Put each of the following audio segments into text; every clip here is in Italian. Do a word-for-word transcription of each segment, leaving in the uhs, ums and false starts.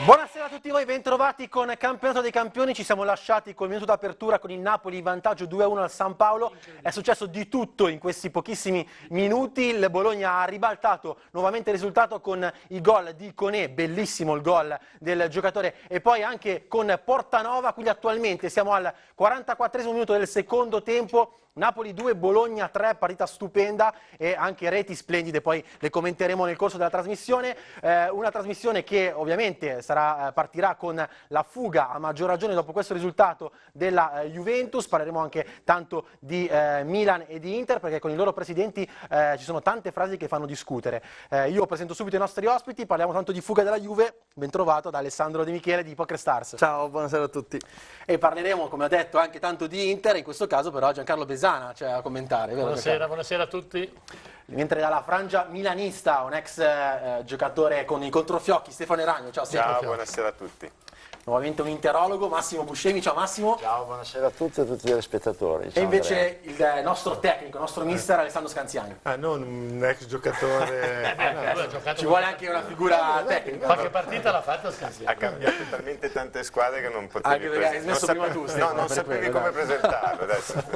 Buonasera a tutti voi, bentrovati con Campionato dei Campioni. Ci siamo lasciati col minuto d'apertura con il Napoli in vantaggio due a uno al San Paolo. È successo di tutto in questi pochissimi minuti. Il Bologna ha ribaltato nuovamente il risultato con il gol di Koné, bellissimo il gol del giocatore, e poi anche con Portanova. Quindi attualmente siamo al quarantaquattresimo minuto del secondo tempo. Napoli due, Bologna tre, partita stupenda e anche reti splendide, poi le commenteremo nel corso della trasmissione. Eh, una trasmissione che ovviamente sarà, partirà con la fuga, a maggior ragione dopo questo risultato, della eh, Juventus. Parleremo anche tanto di eh, Milan e di Inter, perché con i loro presidenti eh, ci sono tante frasi che fanno discutere. Eh, io presento subito i nostri ospiti, parliamo tanto di fuga della Juve. Bentrovato da Alessandro De Michele di Poker Stars. Ciao, buonasera a tutti. E parleremo, come ho detto, anche tanto di Inter, in questo caso però Giancarlo Besana c'è a commentare. Vero? Buonasera, buonasera a tutti. Mentre dalla frangia milanista, un ex eh, giocatore con i controfiocchi, Stefano Eragno. Ciao Stefano. Ciao, buonasera a tutti. Nuovamente un interologo, Massimo Buscemi. Ciao Massimo. Ciao, buonasera a tutti e a tutti gli spettatori. Ciao, e invece Andrea. Il nostro tecnico, il nostro mister Alessandro Scanziani. Ah, non un ex giocatore. Eh, beh, no, giocato Ci vuole anche una figura tecnica. Qualche partita l'ha fatta Scanziani. Ha cambiato talmente tante squadre che non potevi Anche perché hai smesso prima tu, Stefano, No, non per sapevi quello, come dai. presentarlo adesso.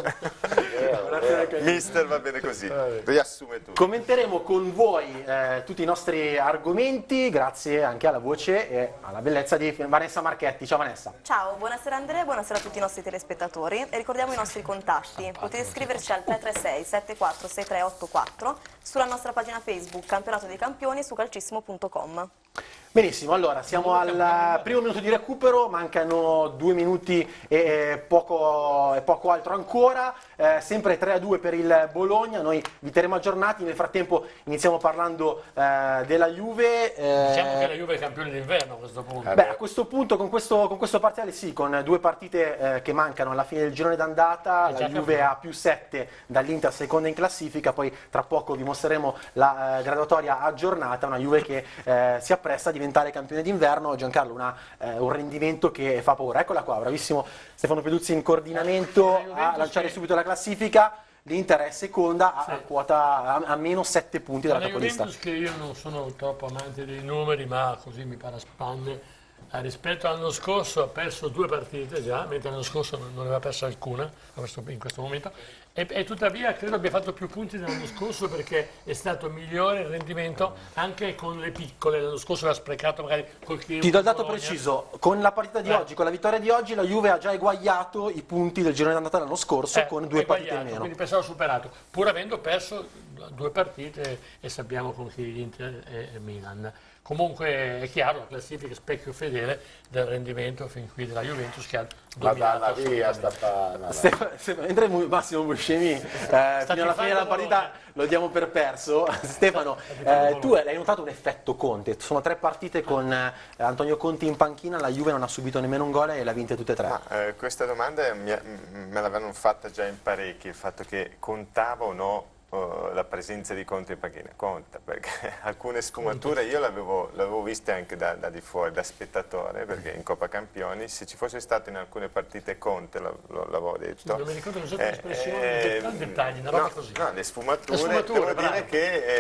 Mister va bene così. Riassume tutto. Commenteremo con voi eh, tutti i nostri argomenti, grazie anche alla voce e alla bellezza di Vanessa Marchetti. Ciao Vanessa. Ciao, buonasera Andrea, buonasera a tutti i nostri telespettatori e ricordiamo i nostri contatti. Potete scriverci al tre tre sei sette quattro sei tre otto quattro, sulla nostra pagina Facebook Campionato dei Campioni, su calcissimo punto com. Benissimo, allora siamo al primo minuto di recupero, mancano due minuti e poco, e poco altro ancora, eh, sempre tre a due per il Bologna. Noi vi terremo aggiornati. Nel frattempo iniziamo parlando eh, della Juve. eh, Diciamo che la Juve è campione d'inverno a questo punto. Beh, a questo punto, con questo, con questo parziale sì, con due partite eh, che mancano alla fine del girone d'andata, la Juve ha più sette dall'Inter seconda in classifica, poi tra poco vi mostreremo la eh, graduatoria aggiornata, una Juve che eh, si appresta a diventare campione d'inverno. Giancarlo, una, eh, un rendimento che fa paura. Eccola qua, bravissimo Stefano Peduzzi in coordinamento a lanciare subito la classifica. L'Inter è seconda a, Sì. quota, a, a meno sette punti dalla La capolista. Juventus, che io non sono troppo amante dei numeri, ma così mi pare a spanne, eh, rispetto all'anno scorso ha perso due partite già, mentre l'anno scorso non ne aveva persa alcuna a questo- in questo momento, e, e tuttavia credo abbia fatto più punti dell'anno scorso, perché è stato migliore il rendimento anche con le piccole. L'anno scorso aveva sprecato magari col Chievo. Ti do il dato Bologna. preciso, con la partita di Eh. oggi, con la vittoria di oggi, la Juve ha già eguagliato i punti del girone d'andata dell'anno scorso Eh, con due partite in eguagliato, meno. quindi pensavo superato, pur avendo perso due partite, e sappiamo con chi Inter e e Milan. Comunque è chiaro, la classifica è specchio fedele del rendimento fin qui della Juventus, che ha Ma dominato dalla via sta assolutamente. pa- Stefano- Stefano, mentre Mu- Massimo Buscemi eh, fino alla fine della tifando partita Bologna. lo diamo per perso. Stefano, tifando eh, tu hai notato un effetto Conte. Sono tre partite con eh, Antonio Conte in panchina, la Juve non ha subito nemmeno un gol e le ha vinte tutte e tre. Ma, eh, questa domanda mi- me l'avevano fatta già in parecchi, il fatto che contava o no eh, la presenza di Conte in panchina. Conta, perché alcune sfumature io l'avevo l'avevo viste anche da, da di fuori, da spettatore, perché in Coppa Campioni, se ci fosse stato in alcune partite Conte, lo- lo- l'avevo detto. Non mi ricordo l'esatta Eh, espressione, eh, dettagli, dettagli, una roba no, così. no, le sfumature, Le sfumature, devo bravo. dire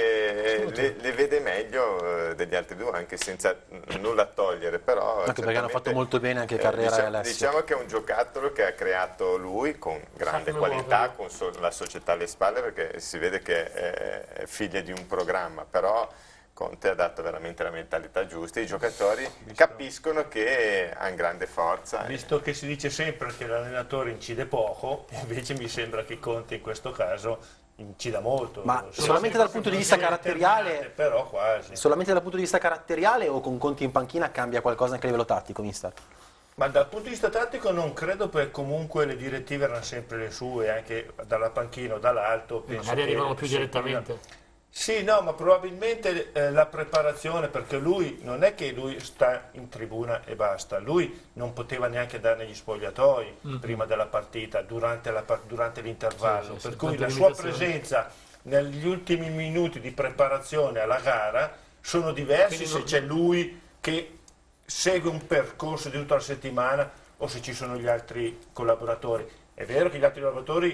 che eh, le, le vede meglio eh, degli altri due, anche senza n- nulla togliere, però Anche perché hanno fatto certamente, molto bene anche eh, Carrera e diciamo, Alessio. diciamo che è un giocattolo che ha creato lui con grande come qualità, muoverlo. con so- la società alle spalle, perché si vede che è, è figlia di un programma, però Conte ha dato veramente la mentalità giusta, i giocatori capiscono che hanno grande forza. e- Visto che si dice sempre che l'allenatore incide poco, invece mi sembra che Conte in questo caso incida molto. Ma Sono solamente dal punto di vista determinate, caratteriale, però quasi. solamente dal punto di vista caratteriale o con Conte in panchina cambia qualcosa anche a livello tattico, mister? Ma dal punto di vista tattico non credo, perché comunque le direttive erano sempre le sue, anche dalla panchina o dall'alto. penso Magari che arrivano più si- direttamente. Sì, no, ma probabilmente eh, la preparazione, perché lui non è che lui sta in tribuna e basta, lui non poteva neanche andare negli spogliatoi prima della partita, durante la par- durante l'intervallo, Sì, sì, per sì, cui tante la sua limitazioni. presenza negli ultimi minuti di preparazione alla gara sono diversi Quindi se non- c'è lui che segue un percorso di tutta la settimana o se ci sono gli altri collaboratori. È vero che gli altri collaboratori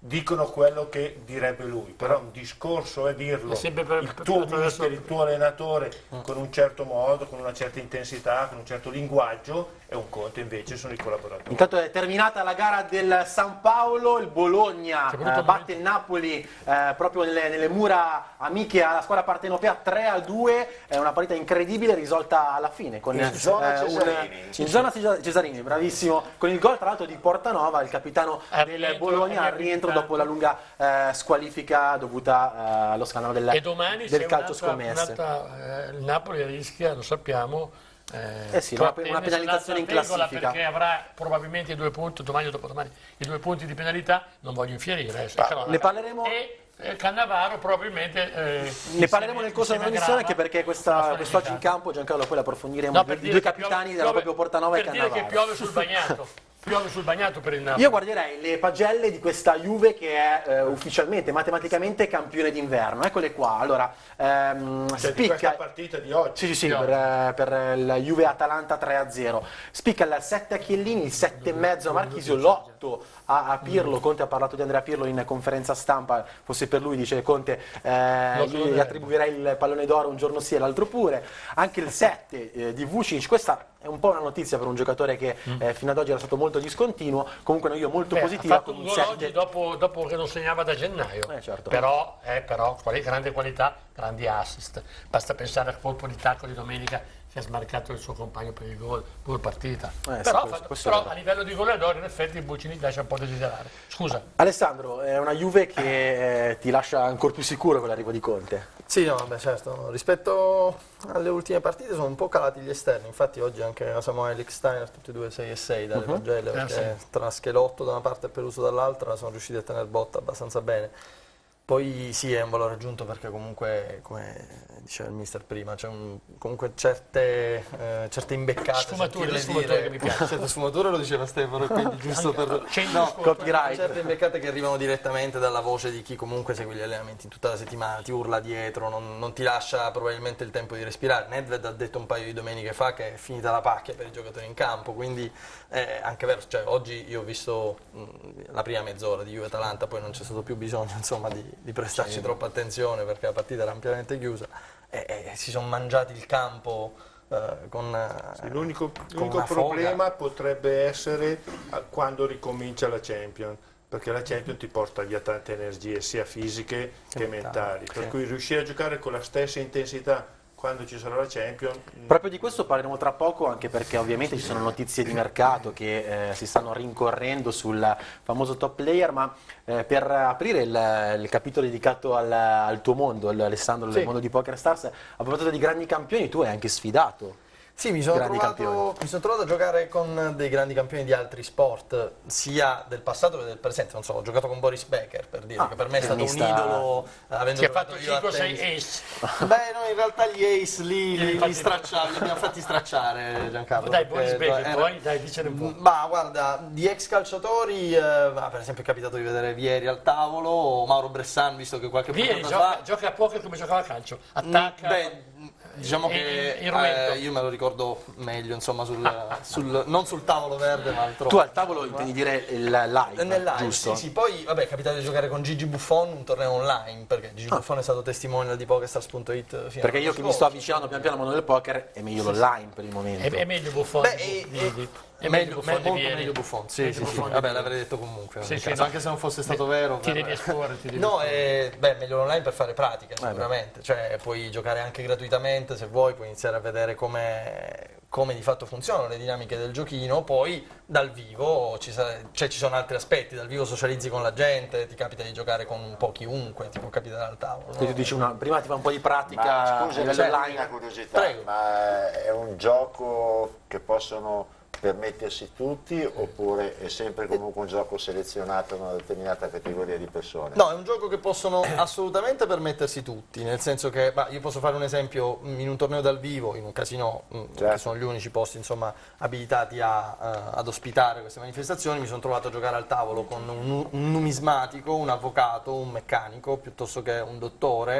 dicono quello che direbbe lui, però un discorso è dirlo, È sempre per- il per- tuo per- mister, il tuo allenatore con un certo modo, con una certa intensità, con un certo linguaggio, e un conto invece sono i collaboratori. Intanto è terminata la gara del San Paolo, il Bologna C'è voluto eh, un batte il Napoli eh, proprio nelle, nelle mura amiche alla squadra partenopea tre a due, è una partita incredibile risolta alla fine con In zona un- Cesarini. in zona Cesa- Cesarini, bravissimo, con il gol tra l'altro di Portanova, il capitano Al del rientro, Bologna al agli rientro abilitanti. dopo la lunga eh, squalifica dovuta eh, allo scandalo del, E domani del c'è calcio un'altra, scommesse. un'altra, eh, il Napoli rischia, lo sappiamo, eh, Eh sì, una- tenne una penalizzazione in sull'altra regola, classifica. perché avrà probabilmente i due punti, domani o dopodomani, i due punti di penalità, non voglio infierire. eh, se cronaca. ne parleremo- E eh, Cannavaro probabilmente... eh, Ne parleremo nel corso della insieme a trasmissione, Grava, anche perché la questa, sua quest'oggi in limitata. campo, Giancarlo, poi l'approfondiremo, No, i per due, i dire due che capitani piove- erano proprio piove- Portanova e per dire che Cannavaro. piove sul bagnato, piove sul bagnato per il Napoli. Io guarderei le pagelle di questa Juve che è eh, ufficialmente, matematicamente campione d'inverno. Eccole qua. Allora, ehm, Cioè, di questa spicca. partita di oggi. Sì, sì, sì, No. per, eh, per la Juve Atalanta tre a zero. Spicca il sette a Chiellini, il sette e mezzo a Marchisio, l'otto a, a Pirlo. Conte ha parlato di Andrea Pirlo in conferenza stampa, fosse per lui, dice Conte, eh, Lo so, io gli eh. attribuirei il pallone d'oro un giorno sì e l'altro pure. Anche il sette eh, di Vucic, questa è un po' una notizia per un giocatore che eh, fino ad oggi era stato molto discontinuo, comunque no, io molto Beh, positiva ha fatto con un un gol oggi sette. dopo, dopo che non segnava da gennaio. Eh, certo. Però, eh, però quali- grande qualità, grandi assist. Basta pensare al colpo di tacco di domenica che ha smarcato il suo compagno per il gol, pur partita. Eh, sì, però questo- fa- questo è però vero. a livello di goleador in effetti Bucini lascia un po' desiderare. Scusa. Alessandro, è una Juve che eh, ti lascia ancora più sicuro con l'arrivo di Conte. Sì, no, beh, certo. Rispetto alle ultime partite sono un po' calati gli esterni. Infatti oggi anche Samuele Steiner, tutti e due sei e sei dalle pagelle, perché tra Schelotto da una parte e Peluso dall'altra sono riusciti a tenere botta abbastanza bene. Poi sì, è un valore aggiunto perché comunque, come diceva il mister prima, c'è un- comunque certe, eh, certe imbeccate. Sfumature, sentirle le sfumature dire- che mi piacciono. Certe sfumature lo diceva Stefano, quindi giusto per... Cento No, scuote. copyright. certe imbeccate che arrivano direttamente dalla voce di chi comunque segue gli allenamenti in tutta la settimana, ti urla dietro, non, non ti lascia probabilmente il tempo di respirare. Nedved ha detto un paio di domeniche fa che è finita la pacchia per i giocatori in campo, quindi è anche vero, cioè, oggi io ho visto mh, la prima mezz'ora di Juve-Atalanta, poi non c'è stato più bisogno insomma, di, di prestarci troppa attenzione perché la partita era ampiamente chiusa e, e si sono mangiati il campo eh, con eh, Sì, L'unico, con l'unico una foga. problema potrebbe essere eh, quando ricomincia la Champions, perché la Champions ti porta via tante energie sia fisiche che, Che mentali, mentali, per sì. cui riuscire a giocare con la stessa intensità quando ci sarà la Champions. Proprio di questo parleremo tra poco, anche perché ovviamente ci sono notizie di mercato che eh, si stanno rincorrendo sul famoso top player, ma eh, per aprire il, il capitolo dedicato al, al tuo mondo, Alessandro, Sì. il mondo di Poker Stars, a proposito di grandi campioni, tu hai anche sfidato. Sì, mi sono, Grandi trovato, campioni. mi sono trovato a giocare con dei grandi campioni di altri sport, sia del passato che del presente. Non so, ho giocato con Boris Becker, per dire, Ah, che per me è stato un tennista- idolo, avendo Che ha giocato fatto io a cinque o sei tennis. ace. Beh, no, in realtà gli ace lì Li hai li, fatti- li stracciavi, li abbiamo fatti stracciare, Giancarlo. Dai, perché Boris Becker, era- poi dai, dicene un po'. Ma guarda, di ex calciatori, eh, ah, per esempio è capitato di vedere Vieri al tavolo, o Mauro Bressan, visto che qualche Vieni, puntata gioca, fa... gioca a poker come giocava a calcio. Attacca. Mm, Beh, diciamo E- che e- il rumento. eh, io me lo ricordo meglio, insomma, sul, sul- non sul tavolo verde, ma altrove. Tu al tavolo intendi dire il live, Nel live, giusto? sì, sì. Poi, vabbè, è capitato di giocare con Gigi Buffon un torneo online, perché Gigi Buffon è stato testimonial di Pokerstars punto it fino Perché all'anno io che mi scorso. sto avvicinando pian piano al mondo del poker è meglio l'online per il momento. È, è meglio Buffon Beh, di, e- di- e- di- È è meglio, Buffon di molto Vieri. meglio Buffon, sì, Meglio sì, sì. Buffon di Vabbè, Vieri. l'avrei detto comunque, Sì, nel sì, caso, no. anche se non fosse stato vero. Ti per- devi esporre, ti devi No, esporre. è, beh, meglio online per fare pratica sicuramente, cioè puoi giocare anche gratuitamente se vuoi, puoi iniziare a vedere come, come di fatto funzionano le dinamiche del giochino, poi dal vivo ci, sa- cioè, ci sono altri aspetti, dal vivo socializzi con la gente, ti capita di giocare con un po' chiunque, ti può capitare al tavolo. Quindi no? tu dici una, prima ti fa un po' di pratica Ma a scusa, livello c'è online. una curiosità, Prego. ma è un gioco che possono permettersi tutti oppure è sempre comunque un gioco selezionato a una determinata categoria di persone? No, è un gioco che possono assolutamente permettersi tutti, nel senso che ma io posso fare un esempio in un torneo dal vivo, in un casino, mh, che Certo. sono gli unici posti insomma, abilitati a, eh, ad ospitare queste manifestazioni, mi sono trovato a giocare al tavolo con un, un numismatico, un avvocato, un meccanico, piuttosto che un dottore,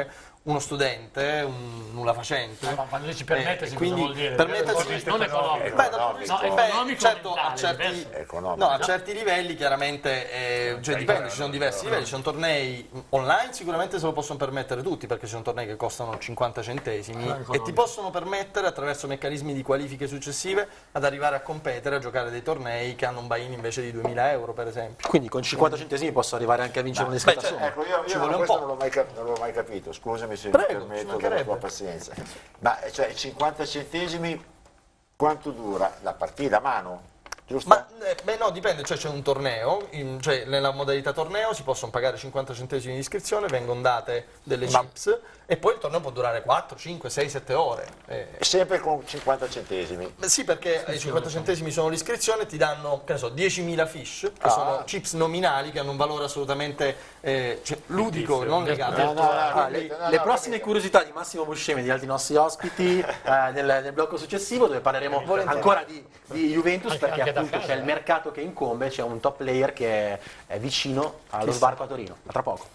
uno studente, un nulla facente. Ma quando dici permettersi, eh, quindi cosa vuol dire? permettersi Non economico. Beh, dal punto di vista- No, beh, economico certo, a mentale, certi, diverso. no, a certi livelli chiaramente, eh, cioè dipende, ci sono diversi livelli, ci sono tornei online, sicuramente se lo possono permettere tutti, perché ci sono tornei che costano cinquanta centesimi e ti possono permettere attraverso meccanismi di qualifiche successive ad arrivare a competere, a giocare dei tornei che hanno un buy-in invece di duemila euro per esempio. Quindi con cinquanta centesimi posso arrivare anche a vincere una discreta beh, cioè, somma. Ecco, io, Ci io vuole un questo po'. non l'ho mai, cap- non l'ho mai capito, scusami se Prego, mi ci permetto della mancherebbe. tua pazienza. Ma cioè cinquanta centesimi quanto dura la partita a mano? Giusto? Ma eh, beh no, dipende, cioè c'è un torneo, in- cioè nella modalità torneo si possono pagare cinquanta centesimi di iscrizione, vengono date delle chips e poi il torneo può durare quattro, cinque, sei, sette ore. Eh, Sempre con cinquanta centesimi. Beh, sì, perché i cinquanta centesimi sono l'iscrizione, ti danno, che ne so, diecimila fish, che Ah. sono chips nominali che hanno un valore assolutamente eh, cioè, ludico, non legato. No, no, no, Ah, le, capito, no, le no, prossime capito. curiosità di Massimo Buscemi e di altri nostri ospiti eh, nel, nel blocco successivo, dove parleremo ancora di, di Juventus, Anche- perché anche da appunto casa, c'è il eh. mercato che incombe, c'è un top player che è, è vicino allo sbarco a Torino. A tra poco.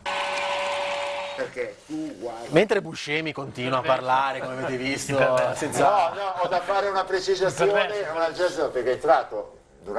Perché tu guardi. Mentre Buscemi continua a parlare, come avete visto, senza... No, no, ho da fare una precisazione, Perverso. una precisazione perché è entrato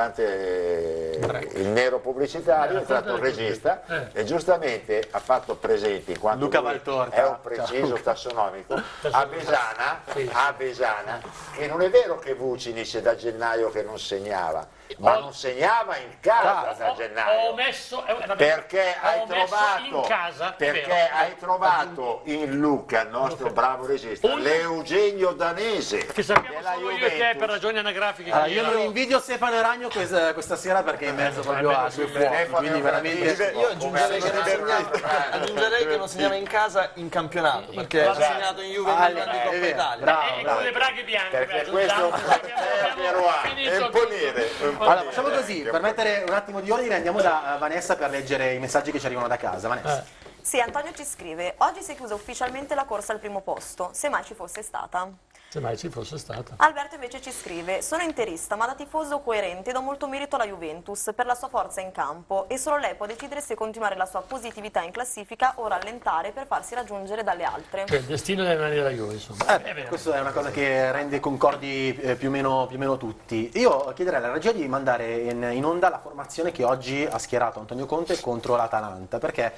durante il nero pubblicitario, è entrato il regista e giustamente ha fatto presente, in quanto Luca lui Valtorta. è un preciso tassonomico, a Besana, a Besana, che non è vero che Vucinic è da gennaio che non segnava, ma non segnava in casa da Ho gennaio. messo, eh, vabbè, Perché ho hai messo trovato, in casa, è perché vero. hai trovato in Luca, il nostro bravo regista, Un- l'Eugenio Danese che sappiamo della solo io e te Juventus. per ragioni anagrafiche. Allora, io non invidio Stefano Ragno questa, questa sera perché è in mezzo proprio a due fuochi, quindi veramente... Io aggiungerei che, non segnava, aggiungerei che non segnava in casa in campionato, perché ha segnato in Juve Ah, in grandi è Coppa vero, Italia. bravo, E bravo. con le braghe bianche. Perché beh, questo aggiungiamo, perché abbiamo è finito È un po' tutto. nere, un po' Allora, facciamo così, per mettere un attimo di ordine andiamo da eh, Vanessa per leggere i messaggi che ci arrivano da casa. Vanessa. Sì, Antonio ci scrive: oggi si è chiusa ufficialmente la corsa al primo posto, se mai ci fosse stata. Se mai ci fosse stata. Alberto invece ci scrive: sono interista, ma da tifoso coerente do molto merito alla Juventus per la sua forza in campo e solo lei può decidere se continuare la sua positività in classifica o rallentare per farsi raggiungere dalle altre. Cioè, il destino delle mani della Juve, insomma. Eh, È vero. questa è una cosa che rende concordi eh, più, o meno, più o meno tutti. Io chiederei alla regia di mandare in, in onda la formazione che oggi ha schierato Antonio Conte contro l'Atalanta, perché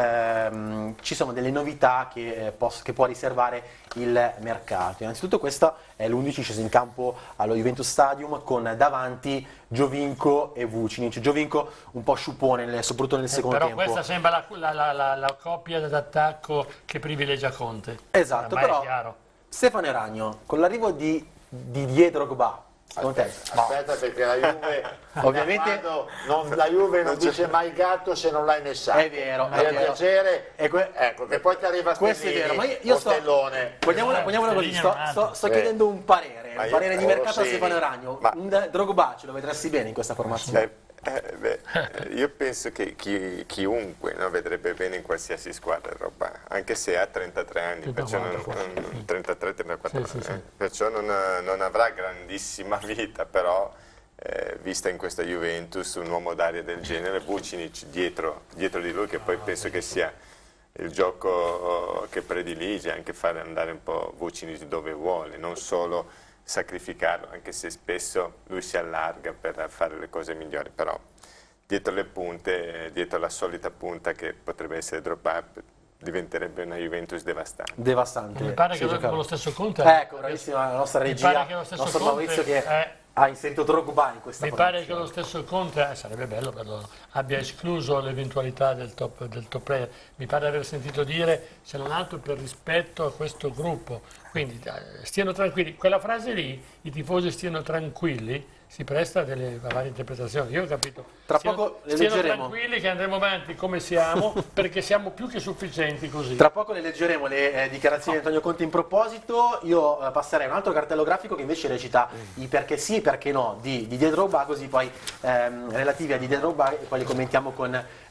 ehm, ci sono delle novità che, eh, pos- che può riservare il mercato. Innanzitutto questo è l'undici sceso in campo allo Juventus Stadium con davanti Giovinco e Vucinic. Giovinco un po' sciupone, nel- soprattutto nel Eh, secondo però tempo. questa sembra la, la, la, la, la coppia d'attacco che privilegia Conte. Esatto, Ormai è però chiaro. Stefano Ragno, con l'arrivo di, di Dietro Drogba, secondo te? Aspetta, perché la Juve Ovviamente- quando non, la Juve non dice mai gatto se non l'hai nel sacco. È vero, Mi è fa vero. piacere, E que- ecco, che poi ti arriva Questo è Stellini, vero, ma io, io o sto, Stellone. vogliamola, vogliamola così, Stellini sto, è un sto, altro. sto Eh. chiedendo un parere, Ma un io- parere di o mercato a Rossini. Stefano Ragno. Ma- Un Drogba ce lo vedresti bene in questa formazione? Eh, eh, beh, eh, io penso che chi- chiunque no, vedrebbe bene in qualsiasi squadra Drogba, anche se ha trentatré anni, perciò non, non- trentatré trentaquattro Sì, sì, anni, sì. eh, perciò non, non avrà grandissima vita, però eh, vista in questa Juventus un uomo d'aria del genere, Vucinic dietro, dietro di lui, che poi penso che sia il gioco che predilige, anche fare andare un po' Vucinic dove vuole, non solo sacrificarlo, anche se spesso lui si allarga per fare le cose migliori, però dietro le punte, dietro la solita punta che potrebbe essere Drogba, diventerebbe una Juventus devastante. Devastante. Mi pare Sì, che lo- giocare. con lo stesso Conte. Ecco, bravissima la nostra Mi regia, pare che lo il stesso nostro Conte, Maurizio che eh, ha inserito Drogba in questa Mi pare che formazione. lo stesso Conte, eh, sarebbe bello per loro, abbia escluso l'eventualità del top, del top player. Mi pare aver sentito dire, se non altro per rispetto a questo gruppo. Quindi eh, stiano tranquilli. Quella frase lì, i tifosi stiano tranquilli, si presta a delle a varie interpretazioni. Io ho capito. Tra stiano, poco le stiano leggeremo. tranquilli che andremo avanti come siamo, perché siamo più che sufficienti così. Tra poco le leggeremo le eh, dichiarazioni di Antonio Conte in proposito. Io eh, passerei a un altro cartello grafico che invece recita i perché sì e perché no di Didier Drogba, così poi ehm, relativi a Didier Drogba e poi li commentiamo con eh,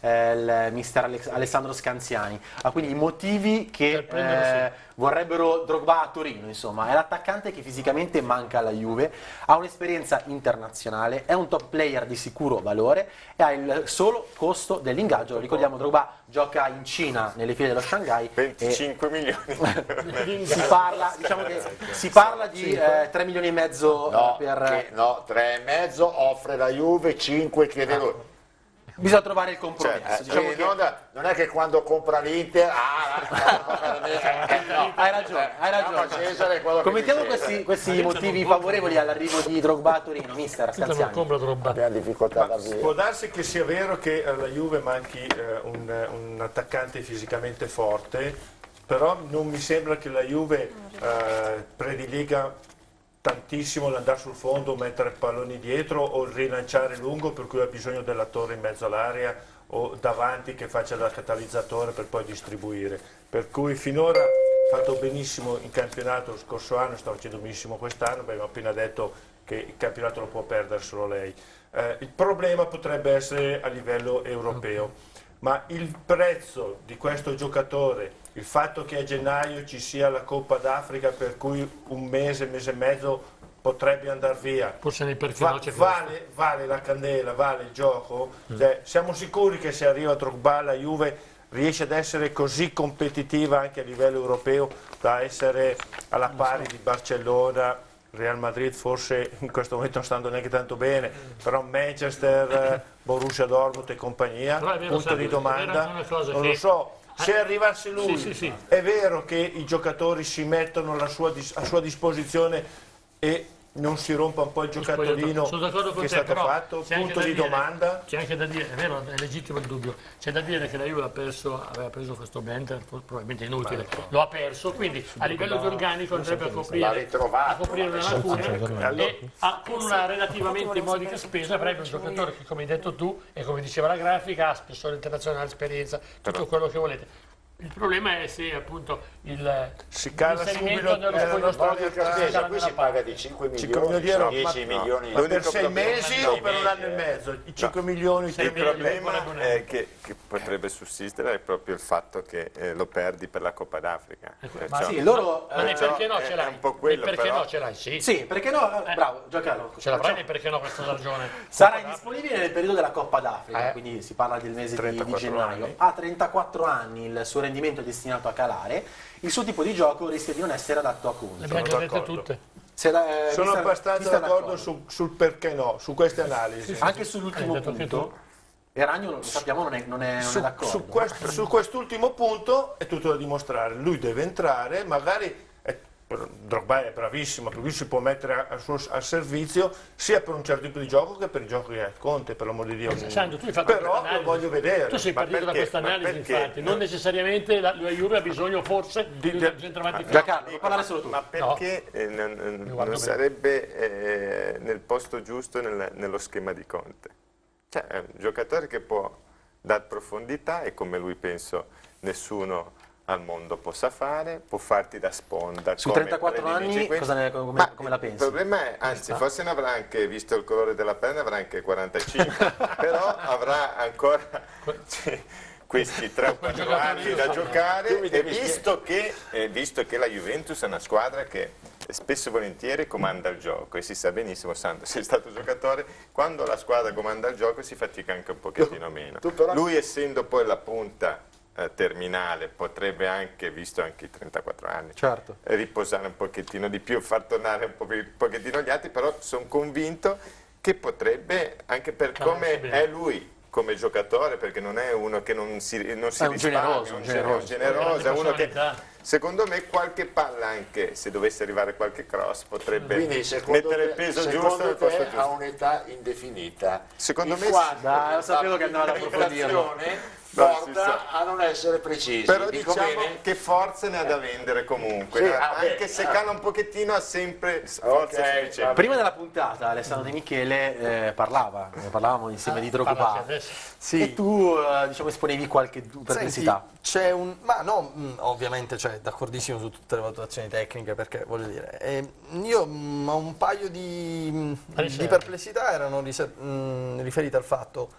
eh, il mister Alex- Alessandro Scanziani. Ha quindi i motivi che Per prenderlo, eh, vorrebbero Drogba a Torino, insomma. È l'attaccante che fisicamente manca alla Juve, ha un'esperienza internazionale, è un top player di sicuro valore e ha il solo costo dell'ingaggio. Ricordiamo, Drogba gioca in Cina nelle file dello Shanghai. venticinque milioni. Si parla, diciamo che si parla di eh, tre milioni e mezzo No, per... che- no, tre e mezzo offre la Juve, cinque chiede lui. Bisogna trovare il compromesso. Cioè, diciamo quindi che- non, da- non è che quando compra l'Inter, ah, no, Hai ragione, hai Diamo a ragione. Cesare quello che Commentiamo di Cesare. questi, questi motivi favorevoli all'arrivo di Drogba a Torino, mister Tutta non Scanziani. compra Drogba. Abbiamo difficoltà da Può via. darsi che sia vero che alla Juve manchi eh, un, un attaccante fisicamente forte, però non mi sembra che la Juve eh, prediliga tantissimo l'andare sul fondo, mettere palloni dietro o rilanciare lungo, per cui ha bisogno della torre in mezzo all'area o davanti che faccia da catalizzatore per poi distribuire. Per cui finora ha fatto benissimo in campionato lo scorso anno, sta facendo benissimo quest'anno, abbiamo appena detto che il campionato lo può perdere solo lei. Eh, il problema potrebbe essere a livello europeo, ma il prezzo di questo giocatore, il fatto che a gennaio ci sia la Coppa d'Africa per cui un mese, mese e mezzo potrebbe andare via, Forse nei perché Va- no c'è vale, vale la candela, vale il gioco? Cioè, siamo sicuri che se arriva Drogba la Juve riesce ad essere così competitiva anche a livello europeo da essere alla pari di Barcellona, Real Madrid forse in questo momento non stando neanche tanto bene, però Manchester, eh, Borussia Dortmund e compagnia, Però è vero, punto sai, di è vero domanda, una cosa non che- lo so. Se arrivasse lui, Sì, sì, sì. è vero che i giocatori si mettono alla sua, dis- a sua disposizione e non si rompa un po' il giocattolino Sono d'accordo con che è te, stato però fatto, c'è anche punto da di dire- domanda. C'è anche da dire, è vero, è legittimo il dubbio, c'è da dire che la Juve ha perso, aveva preso questo Bender, probabilmente inutile, lo ha perso, quindi a livello di organico andrebbe a L'ha coprire, ritrovato. a coprire una lacuna e a- con una relativamente modica spesa avrebbe un giocatore che, come hai detto tu e come diceva la grafica, ha spessore internazionale, esperienza, tutto quello che volete. Il problema è se appunto il Si cala l'inserimento subito dello nella spogliatoio nostra L'unica si cala spesa, nella qui si parte. paga di cinque cinque milioni, milioni di euro, dieci ma- milioni. Ma per L'unico sei problema- mesi no, o per un anno e eh, mezzo? I cinque milioni, sei Il milioni. problema è che, che potrebbe sussistere è proprio il fatto che eh, lo perdi per la Coppa d'Africa. Ma Perciò- Sì, loro... Ma nei eh, perché no è- ce è l'hai? un po' quello, Nei perché però. no ce l'hai? Sì. Sì, perché no? Eh, Bravo, Giancarlo. Ce l'avrai nei perché no questa ragione. Sarà indisponibile nel periodo della Coppa d'Africa, Eh. quindi si parla del mese di, di trentaquattro gennaio. anni. Ha trentaquattro anni, il suo rendimento è destinato a calare, il suo tipo di gioco rischia di non essere adatto a Le Conte. abbiamo già dette d'accordo. tutte. Se da- eh, Sono mister- abbastanza mister d'accordo su- sul perché no, su queste analisi. Anche Hai sull'ultimo detto anche punto, e Ragno, lo sappiamo, non è, non è, non è Su, d'accordo. su quest- su quest'ultimo punto è tutto da dimostrare. Lui deve entrare, magari è- Drogba è bravissimo, per lui si può mettere a, a suo a servizio sia per un certo tipo di gioco che per i giochi che ha Conte, per l'amor di Dio. Sandro, tu hai fatto Però questa lo analisi. voglio vedere. Tu sei Ma partito da perché? questa Ma analisi, perché? infatti. Non necessariamente la, la Juve ha bisogno forse di, Di- un di- centravanti più Giancarlo, puoi parlare solo tu. Ma perché eh, non, non- guardo non bene. sarebbe eh, nel posto giusto nel- nello schema di Conte? Cioè, è un giocatore che può dar profondità e come lui penso nessuno al mondo possa fare, può farti da sponda. Su come trentaquattro prediligi anni, questo. cosa ne- come- Ma come la il pensi? problema è, anzi, forse ne avrà anche, visto il colore della pelle, avrà anche quarantacinque, però avrà ancora sì, questi tre o quattro anni da giocare e visto che, eh, visto che la Juventus è una squadra che spesso e volentieri comanda il gioco e si sa benissimo, Sandro, sei stato giocatore, quando la squadra comanda il gioco si fatica anche un pochettino meno. tu però- Lui essendo poi la punta eh, terminale potrebbe anche, visto anche i trentaquattro anni, Certo. riposare un pochettino di più, far tornare un po- un pochettino gli altri, però sono convinto che potrebbe, anche per come bene. è lui come giocatore, perché non è uno che non si, non si È un risparmia, generoso, un un generoso, generoso. generoso, è uno che Personalità. secondo me qualche palla anche, se dovesse arrivare qualche cross, potrebbe Quindi secondo mettere il te, peso secondo giusto nel te posto ha giusto. un'età indefinita. Secondo Il me sì. quadro Dai, lo della sapevo che andava ad approfondirlo. inflazione Non si porta sa. a non essere precisi. Però Dico diciamo bene? che forze ne ha da vendere comunque, Sì, eh, ah, beh, anche se ah. cala un pochettino ha sempre forze Ok, sufficienti. va Prima della puntata Alessandro De Michele eh, parlava, ne parlavamo insieme di Parlaci Drogba adesso. e tu eh, diciamo esponevi qualche du- perplessità. Senti, c'è un... Ma no, mh, ovviamente, cioè, d'accordissimo su tutte le valutazioni tecniche, perché, voglio dire, eh, io mh, ho un paio di, mh, di Riserve. perplessità erano riser- mh, riferite al fatto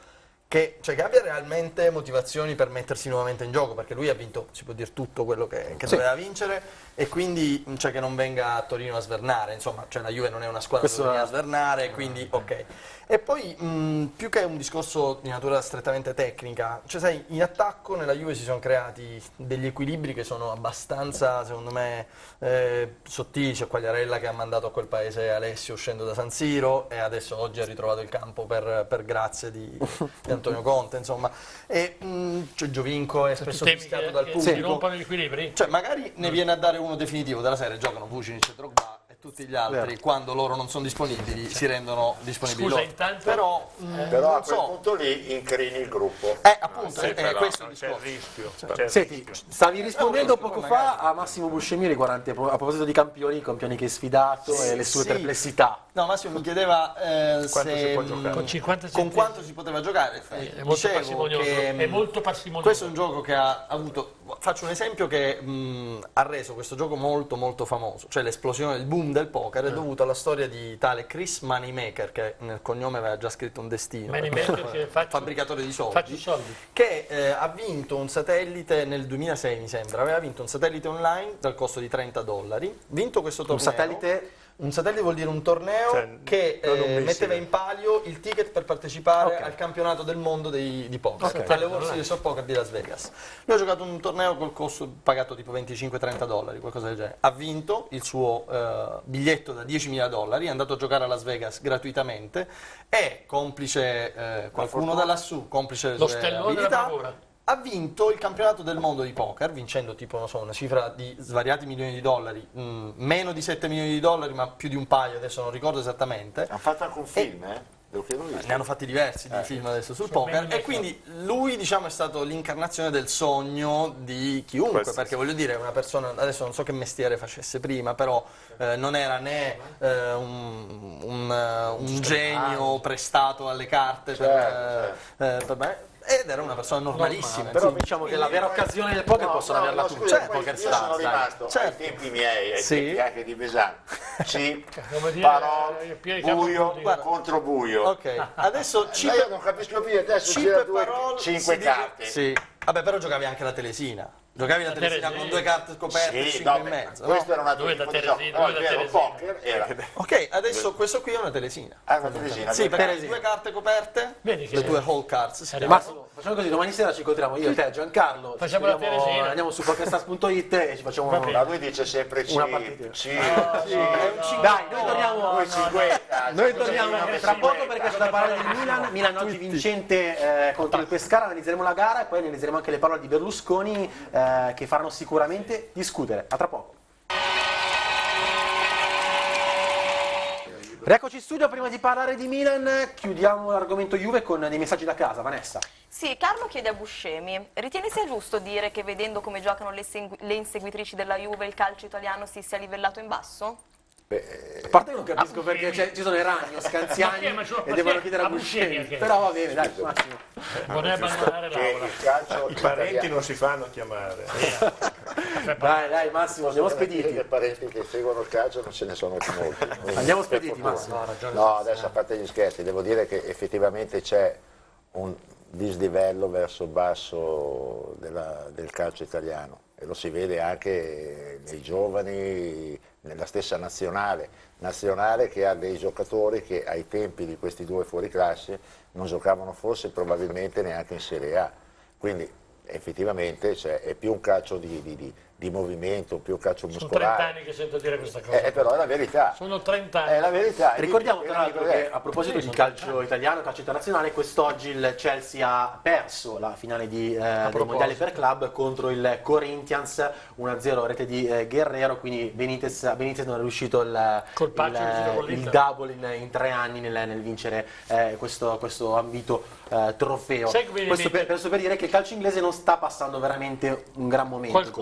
che, cioè, che abbia realmente motivazioni per mettersi nuovamente in gioco, perché lui ha vinto, si può dire, tutto quello che, che Sì. doveva vincere, e quindi, cioè, che non venga a Torino a svernare, insomma, cioè, la Juve non è una squadra Questo che viene è- a svernare, quindi ok. E poi, mh, più che un discorso di natura strettamente tecnica, cioè, sai, in attacco nella Juve si sono creati degli equilibri che sono abbastanza, secondo me, eh, sottili. C'è Quagliarella che ha mandato a quel paese Alessio uscendo da San Siro, e adesso oggi ha ritrovato il campo per, per grazie di, di Antonio Conte, insomma. E mh, cioè, Giovinco è spesso Temi fischiato che, dal che pubblico. si rompono gli equilibri? Cioè, magari ne viene a dare uno definitivo della serie, giocano Vucinic e Drogba e tutti gli altri, Vero. quando loro non sono disponibili si rendono disponibili Scusa, loro. intanto- Però, mh, Però a non quel so, punto lì incrini il gruppo. eh, appunto, Sì, eh, però questo è il non c'è il discorso. rischio. c'è il Senti, rischio. stavi rispondendo Eh, poco magari. fa a Massimo Buscemi riguardante, a proposito di campioni, campioni che hai sfidato e le sue Sì. perplessità. No, Massimo mi chiedeva eh, Quanto se, si può mh, giocare? Con cinquanta con centesimi. quanto si poteva giocare. Eh, È molto dicevo parsimonioso, che, è mh, molto parsimonioso. questo è un gioco che ha avuto, faccio un esempio che mh, ha reso questo gioco molto molto famoso, cioè l'esplosione, il boom del poker è dovuto alla storia di tale Chris Moneymaker, che nel cognome aveva già scritto un destino, Moneymaker, che faccio- fabbricatore di soldi, faccio i soldi. che eh, ha vinto un satellite nel duemilasei, mi sembra, aveva vinto un satellite online dal costo di trenta dollari, vinto questo Un torneo. satellite? Un satellite vuol dire un torneo Cioè, che non un eh, missile. metteva in palio il ticket per partecipare Ok. al campionato del mondo dei- di poker, Ok. alle World Series of Poker di Las Vegas. Lui ha giocato un torneo col costo pagato tipo venticinque trenta dollari, qualcosa del genere. Ha vinto il suo eh, biglietto da diecimila dollari, è andato a giocare a Las Vegas gratuitamente e, complice eh, qualcuno da lassù, complice le Lo sue stellone della abilità, bravura. ha vinto il campionato del mondo di poker, vincendo tipo, non so, una cifra di svariati milioni di dollari, mh, meno di sette milioni di dollari, ma più di un paio, adesso non ricordo esattamente. Hanno fatto anche un film, eh? Devo che l'ho visto. Ne hanno fatti diversi di film adesso sul Sono poker, ben e quindi lui, diciamo, è stato l'incarnazione del sogno di chiunque, Questo perché sì. voglio dire, una persona, adesso non so che mestiere facesse prima, però eh, non era né eh, un, un, eh, un genio prestato alle carte per, Certo, eh, eh, per me, ed era una persona normalissima. Però insomma. diciamo che la vera occasione del poker No, possono no, averla no, tutti. scusa, Cioè, poi poker io stars, sono dai. rimasto Certo. ai tempi miei, ai Sì. tempi anche di Besan. Chip, Come dire, Parò, eh, Pieri buio Capodillo. contro buio. Ok, adesso Ma chip, io non capisco più, adesso chip c'era e due, parole cinque si dice- carte. Sì. Vabbè, però giocavi anche la telesina. Giocavi la, La telesina Teresina. con due carte scoperte e Sì, cinque no, e beh, mezzo. no? questo era un altro Dove da tipo di Teresina, gioco, però il dove da vero Teresina. poker era Ok, adesso questo qui è una telesina. ah, una telesina. Sì, due perché carte. hai due carte coperte, Vedi che le tue whole cards. si È chiama. Massimo, facciamo così, domani sera ci incontriamo io e te, Giancarlo. ci Facciamo la scriviamo- Teresina. Andiamo su pokerstars punto it e ci facciamo Va bene. Ma lui dice sempre Una chip, partita. chip, chip. È un cinque- Dai, noi torniamo, Due cinquanta. noi torniamo Così, tra sì, poco sì. perché c'è da parlare del Milan. Milan oggi vincente eh, contro il Pescara, analizzeremo la gara e poi analizzeremo anche le parole di Berlusconi eh, che faranno sicuramente discutere. A tra poco. Rieccoci in studio, prima di parlare di Milan chiudiamo l'argomento Juve con dei messaggi da casa. Vanessa. Sì, Carlo chiede a Buscemi, ritieni sia giusto dire che vedendo come giocano le, segu- le inseguitrici della Juve il calcio italiano si sia livellato in basso? A parte che non capisco perché c'è- ci sono i ragni, scanziani Ma chi è? Ma sono- e ma devono chi è? chiedere a A Buscemi, Buscemi. che- Però va bene, dai, Massimo. vorrei abbandonare Che l'aula. il calcio I parenti italiano- non si fanno chiamare. Dai, dai, Massimo, andiamo Devo dire che spediti. parenti che seguono il calcio non ce ne sono più molti. Andiamo Per spediti, fortuna. Massimo. No, adesso a parte gli scherzi, devo dire che effettivamente c'è un dislivello verso il basso della- del calcio italiano e lo si vede anche nei giovani, nella stessa nazionale, nazionale che ha dei giocatori che ai tempi di questi due fuoriclasse non giocavano forse probabilmente neanche in Serie A. Quindi effettivamente cioè, è più un calcio di, di- di- di movimento, più un calcio Sono muscolare. trenta anni che sento dire questa cosa. Eh, però è la verità. Sono trenta È anni. la verità. E Ricordiamo dico- tra l'altro dico, eh, che a proposito di calcio italiano, calcio internazionale, quest'oggi il Chelsea ha perso la finale di, eh, dei proposito. mondiali per club contro il Corinthians, uno a zero rete di eh, Guerrero, quindi Benitez, a Benitez non è riuscito il, Col Paccio è riuscito con il, il l'Inter. double in, in tre anni nel, nel vincere eh, questo, questo ambito eh, trofeo. Sai che mi viene in Questo per, mente- questo per dire che il calcio inglese non sta passando veramente un gran momento. in Qualcuno questo volò momento.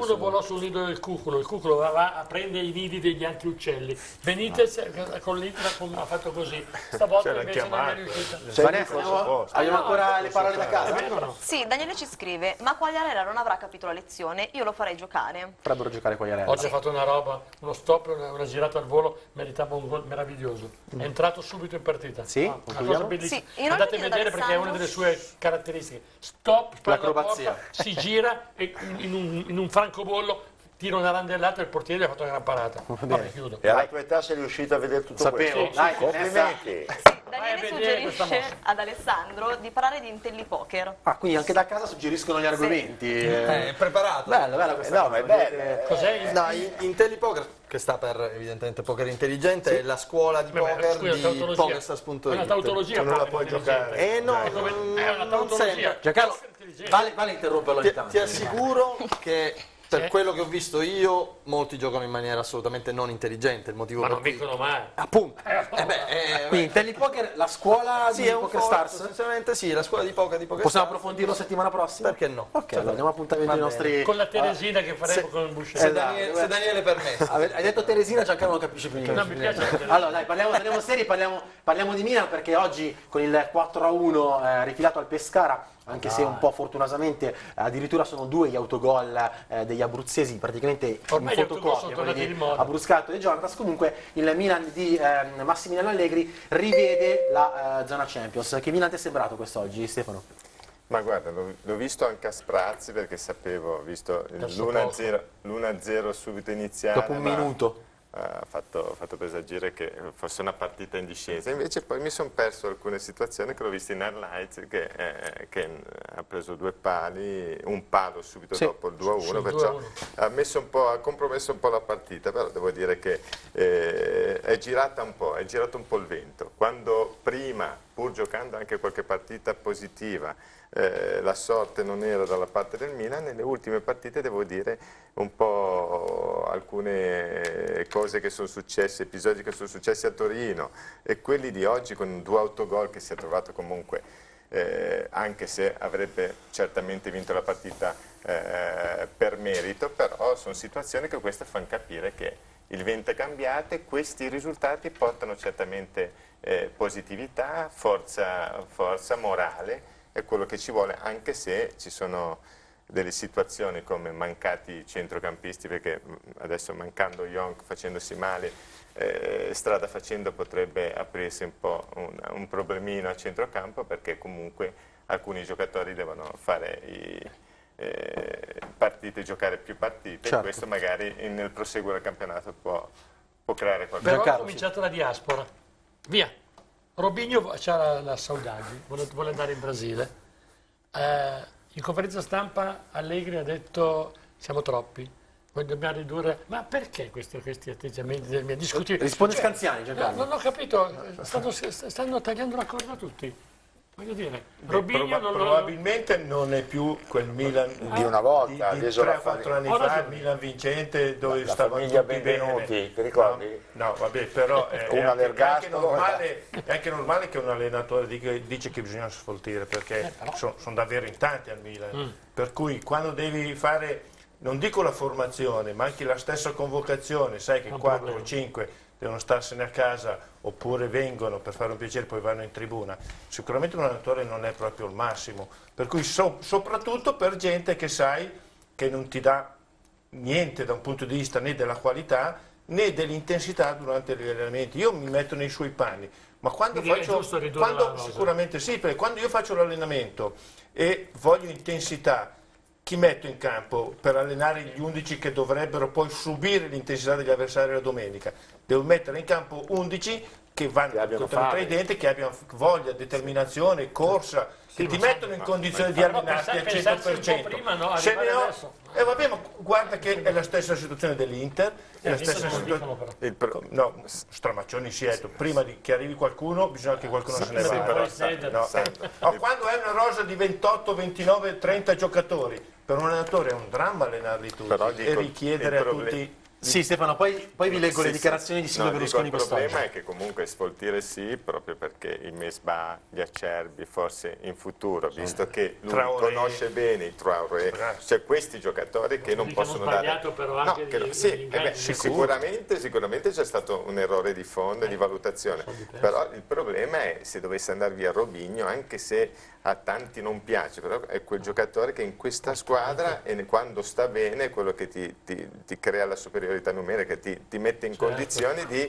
sul nido del cuculo, il cuculo va, va a prendere i nidi degli altri uccelli. Benitez con l'Inter ha fatto così, stavolta C'era invece non è chiamato. riuscita. Vanessa, abbiamo, abbiamo ancora le parole da casa? Sì, Daniele ci scrive, ma Quagliarella non avrà capito la lezione, io lo farei giocare. Potrebbero giocare con gli Arelli. Oggi ha fatto una roba, uno stop, una, una girata al volo, meritava un gol meraviglioso. È entrato subito in partita. Sì, Ah, una concludiamo? cosa bellissima. Sì, in Andate a ordine vedere ad perché è una delle sue caratteristiche. Stop, spalla L'acrobazia. porta, si gira e in un, in un francobollo tira una randellata e il portiere ha fatto una gran parata. Vabbè, chiudo. E alla tua età sei riuscito a vedere tutto Sapevo. questo? Dai, Complimenti. Daniele Vai a vedere questa suggerisce ad Alessandro di parlare di IntelliPoker. Ah, quindi anche da casa suggeriscono gli argomenti. Eh, è preparato. Bello, bello questa No, cosa. ma è bello. Cos'è il... No, in- IntelliPoker, che sta per evidentemente poker intelligente, è la scuola di Beh, poker scusa, di tautologia. pokerstars punto È una it. tautologia. Tu non la poker puoi intelligente. giocare. Eh no, Dai. Come- non- È una non tautologia. sempre. Giancarlo, Poker intelligente. vale, vale interromperlo ogni Ti, tanto. ti assicuro che per Sì. quello che ho visto io, molti giocano in maniera assolutamente non intelligente. Il motivo Ma per non cui... vincono mai. Appunto. Eh beh, eh, Quindi IntelliPoker, la scuola sì, di è un Poker po', Stars. sostanzialmente sì, la scuola di poker di poker Possiamo Stars. approfondirlo settimana prossima? Perché no? Ok, allora diamo appuntamento ai Va nostri... Con la Teresina che faremo se- con il Buscetta. Se, Esatto. Daniele, se Daniele permette. Ah, hai detto Teresina, Giancarlo non capisce più niente. No, mi piace la Teresina. Allora dai, parliamo, saremo seri, parliamo, parliamo di Milan perché oggi con il quattro a uno eh, rifilato al Pescara, anche se un po' fortunatamente addirittura sono due gli autogol eh, degli abruzzesi praticamente Ormai in gli autogol sono fotocopia, tornati quelli di di moda. Abruzcato e Jonatas. Comunque il Milan di eh, Massimiliano Allegri rivede la eh, zona Champions. Che Milan ti è sembrato quest'oggi, Stefano? Ma guarda, l'ho l'ho visto anche a sprazzi perché sapevo, ho visto Perso l'uno a zero subito iniziale. Dopo un ma, minuto. eh, Ha fatto, ha fatto presagire che fosse una partita in discesa. Invece poi mi sono perso alcune situazioni che l'ho visto in highlights, che, eh, che ha preso due pali, un palo subito Sì. dopo il due a Sul uno, due a perciò uno. ha, messo un po', ha compromesso un po' la partita, però devo dire che eh, è girata un po', è girato un po' il vento. Quando prima, pur giocando anche qualche partita positiva, eh, la sorte non era dalla parte del Milan, nelle ultime partite devo dire un po' alcune cose che sono successe, episodi che sono successi a Torino e quelli di oggi con due autogol che si è trovato comunque, eh, anche se avrebbe certamente vinto la partita eh, per merito, però sono situazioni che queste fanno capire che il vento è cambiato e questi risultati portano certamente eh, positività, forza, forza morale, è quello che ci vuole, anche se ci sono delle situazioni come mancati centrocampisti, perché adesso mancando Young, facendosi male, eh, strada facendo potrebbe aprirsi un po' un, un problemino a centrocampo, perché comunque alcuni giocatori devono fare i eh, partite, giocare più partite, Certo. e questo magari nel proseguo del campionato può, può creare qualcosa. Però ha Giancarlo, cominciato la diaspora. Via. Robinho c'ha la, la Saudade, vuole, vuole andare in Brasile. Eh, in conferenza stampa Allegri ha detto siamo troppi, dobbiamo ridurre. Ma perché questi, questi atteggiamenti del mio discutire? Risponde Cioè, Scanziani, no, Giancarlo. non ho capito, stanno, stanno tagliando la corda tutti. Voglio dire, Robinho Proba- non lo... probabilmente non è più quel Milan Di una volta, di, di adesso tre la o quattro fa- anni Ho fa, ragione. il Milan vincente dove La- la stavano famiglia tutti Benvenuti, bene. ti ricordi? No, no, vabbè, però è, Una è anche, è anche all'ergastolo. normale, è anche normale che un allenatore dica, dice che bisogna sfoltire, perché sono davvero in tanti al Milan. Per cui quando devi fare, non dico la formazione, ma anche la stessa convocazione, sai che Un quattro o problema. cinque devono starsene a casa oppure vengono per fare un piacere e poi vanno in tribuna. Sicuramente un allenatore non è proprio il massimo, per cui so- soprattutto per gente che sai che non ti dà niente da un punto di vista né della qualità né dell'intensità durante gli allenamenti. Io mi metto nei suoi panni, ma quando Quindi è faccio, giusto ridurre quando- la rosa. sicuramente sì, perché quando io faccio l'allenamento e voglio intensità, chi metto in campo per allenare gli undici che dovrebbero poi subire l'intensità degli avversari la domenica? Devo mettere in campo undici che vanno Che abbiano tra fame. i denti, che abbiano voglia, determinazione, corsa, che ti ma mettono in condizione di però allenarti al pensare- cento per pensarsi un cento. po' prima, no, Se arrivare ne ho, adesso. eh, vabbè, ma guarda che è la stessa situazione dell'Inter, è la Eh, stessa adesso non lo situazione. dicono però. Il pro- No, stramaccioni siete, prima di che arrivi qualcuno bisogna che qualcuno se ne sì, vada. però Sai, sai- no. sai- Ma quando hai una rosa di ventotto, ventinove, trenta giocatori, per un allenatore è un dramma allenarli tutti Però e dico, richiedere il a proble- tutti Sì, Stefano, poi, poi vi leggo Sì, le dichiarazioni sì. di Silvio No, Berlusconi dico, il quest'oggi. problema è che comunque sfoltire sì, proprio perché i Mesbah, gli Acerbi, forse in futuro, visto che lui Traoré. conosce bene i Traoré, cioè questi giocatori che non Dicono possono dare... sbagliato però anche No, che no, di- sì, degli eh beh, incarichi. sicuramente, sicuramente c'è stato un errore di fondo e di valutazione, però il problema è se dovesse andare via Robinho, anche se a tanti non piace, però è quel giocatore che in questa squadra e quando sta bene è quello che ti, ti, ti crea la superiorità numerica, ti, ti mette in Certo. condizioni di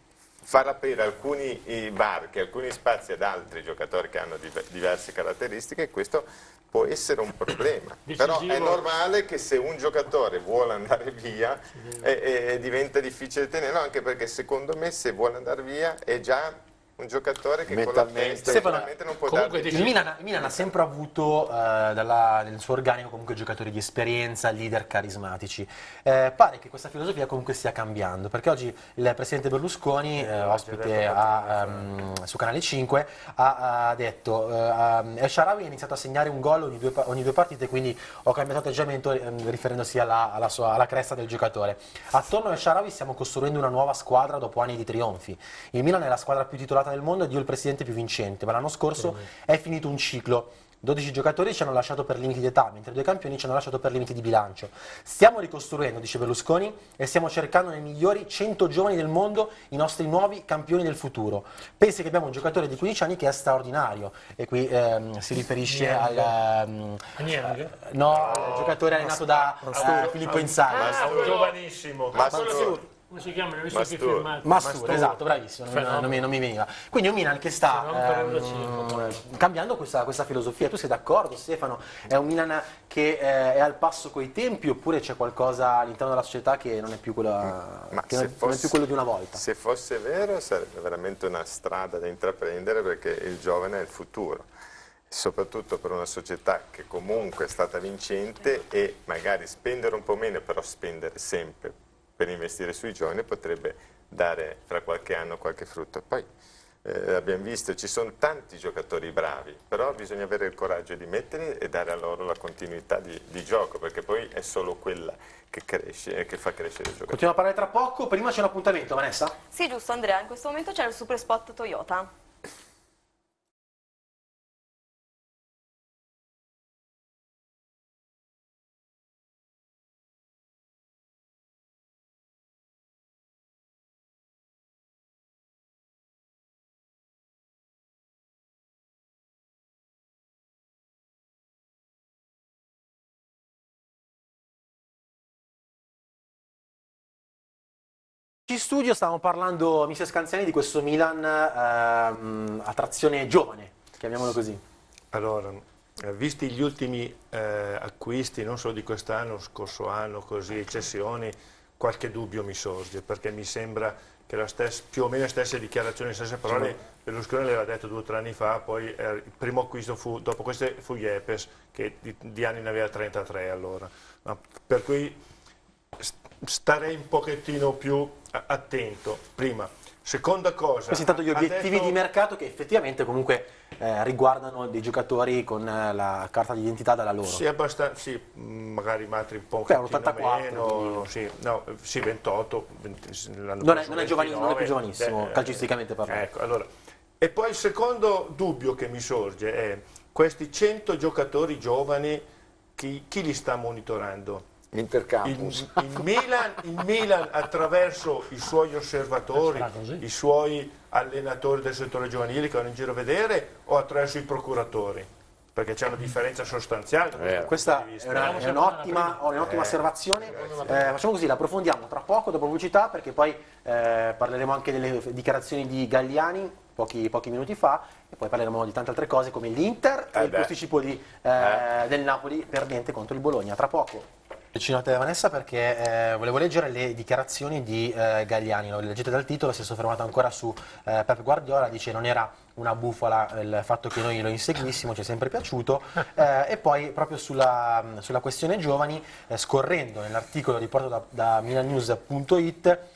far aprire alcuni i varchi, alcuni spazi ad altri giocatori che hanno div- diverse caratteristiche e questo può essere un problema. Decisivo. Però è normale che se un giocatore vuole andare via e, e diventa difficile tenerlo, anche perché secondo me se vuole andare via è già un giocatore che con la Mentalmente. testa Stefano, sicuramente non può comunque darti Il Milan, il Milan ha sempre avuto eh, dalla- nel suo organico comunque giocatori di esperienza, leader carismatici. Eh, pare che questa filosofia comunque stia cambiando, perché oggi il presidente Berlusconi, eh, ospite a, ehm, su Canale cinque, ha, ha detto eh, El Shaarawy ha iniziato a segnare un gol ogni due, pa- ogni due partite, quindi ho cambiato atteggiamento ehm, riferendosi alla, alla, sua, alla cresta del giocatore. Attorno a El Shaarawy stiamo costruendo una nuova squadra dopo anni di trionfi. Il Milan è la squadra più titolata del mondo ed io il presidente più vincente, ma l'anno scorso è finito un ciclo. dodici giocatori ci hanno lasciato per limiti d'età, mentre due campioni ci hanno lasciato per limiti di bilancio. Stiamo ricostruendo, dice Berlusconi, e stiamo cercando nei migliori cento giovani del mondo i nostri nuovi campioni del futuro. Pensi che abbiamo un giocatore di quindici anni che è straordinario, e qui ehm, si riferisce al ehm, Niang? no, al giocatore allenato da eh, Filippo Inzaghi. Ah, un giovanissimo. Mastur. Come si chiama? Ne ho visto qui Mastur. firmato. Mastur, esatto, bravissimo, non, non mi, non mi veniva. Quindi un Milan che sta Fenomeno per ehm, cambiando questa, questa filosofia. Tu sei d'accordo, Stefano? È un Milan che eh, è al passo coi tempi oppure c'è qualcosa all'interno della società che non è più, quella, Ma che se non, è, non è più quello di una volta? Se fosse vero sarebbe veramente una strada da intraprendere perché il giovane è il futuro, soprattutto per una società che comunque è stata vincente e magari spendere un po' meno, però spendere sempre per investire sui giovani potrebbe dare fra qualche anno qualche frutto. Poi eh, abbiamo visto, ci sono tanti giocatori bravi, però bisogna avere il coraggio di metterli e dare a loro la continuità di, di gioco, perché poi è solo quella che cresce e che fa crescere il giocatore. Continuiamo a parlare tra poco, prima c'è un appuntamento, Vanessa? Sì, giusto Andrea, in questo momento c'è il super spot Toyota. In studio stavamo parlando, mister Scanziani, di questo Milan ehm, a trazione giovane, chiamiamolo così. Allora, eh, visti gli ultimi eh, acquisti, non solo di quest'anno, scorso anno, così, cessioni, qualche dubbio mi sorge, perché mi sembra che la stessa, più o meno le stesse dichiarazioni, le stesse parole, Berlusconi le aveva detto due o tre anni fa, poi eh, il primo acquisto fu, dopo queste fu Yepes, che di, di anni ne aveva trentatré allora. Ma per cui starei un pochettino più attento, prima. Seconda cosa... Questi sono stati gli obiettivi detto... di mercato che effettivamente comunque eh, riguardano dei giocatori con eh, la carta d'identità dalla loro. Sì, abbastanza, sì, magari altri un po' Beh, un ottantaquattro, meno, quindi... sì, no, sì, ventotto, venti, l'anno Non è, prossimo non, è giovani- non è più ventinove, giovanissimo, eh, calcisticamente parlando. Ecco, allora. E poi il secondo dubbio che mi sorge è questi cento giocatori giovani, chi, chi li sta monitorando? Intercampus. Il, il, Milan, il Milan attraverso i suoi osservatori, i suoi allenatori del settore giovanile che vanno in giro a vedere o attraverso i procuratori? Perché c'è una differenza sostanziale. Da questo Questa punto di è vista. una- è un'ottima un'ottima osservazione. Eh, facciamo così, la approfondiamo tra poco, dopo pubblicità, perché poi eh, parleremo anche delle dichiarazioni di Galliani pochi, pochi minuti fa e poi parleremo di tante altre cose come l'Inter e Eh il beh. posticipo di, eh, del Napoli perdente contro il Bologna. Tra poco. Vicino a te Vanessa perché eh, volevo leggere le dichiarazioni di eh, Galliani, lo leggete dal titolo, si è soffermato ancora su eh, Pep Guardiola, dice non era una bufala il fatto che noi lo inseguissimo, ci è sempre piaciuto, eh, e poi proprio sulla, sulla questione giovani, eh, scorrendo nell'articolo riportato da, da milan news punto it,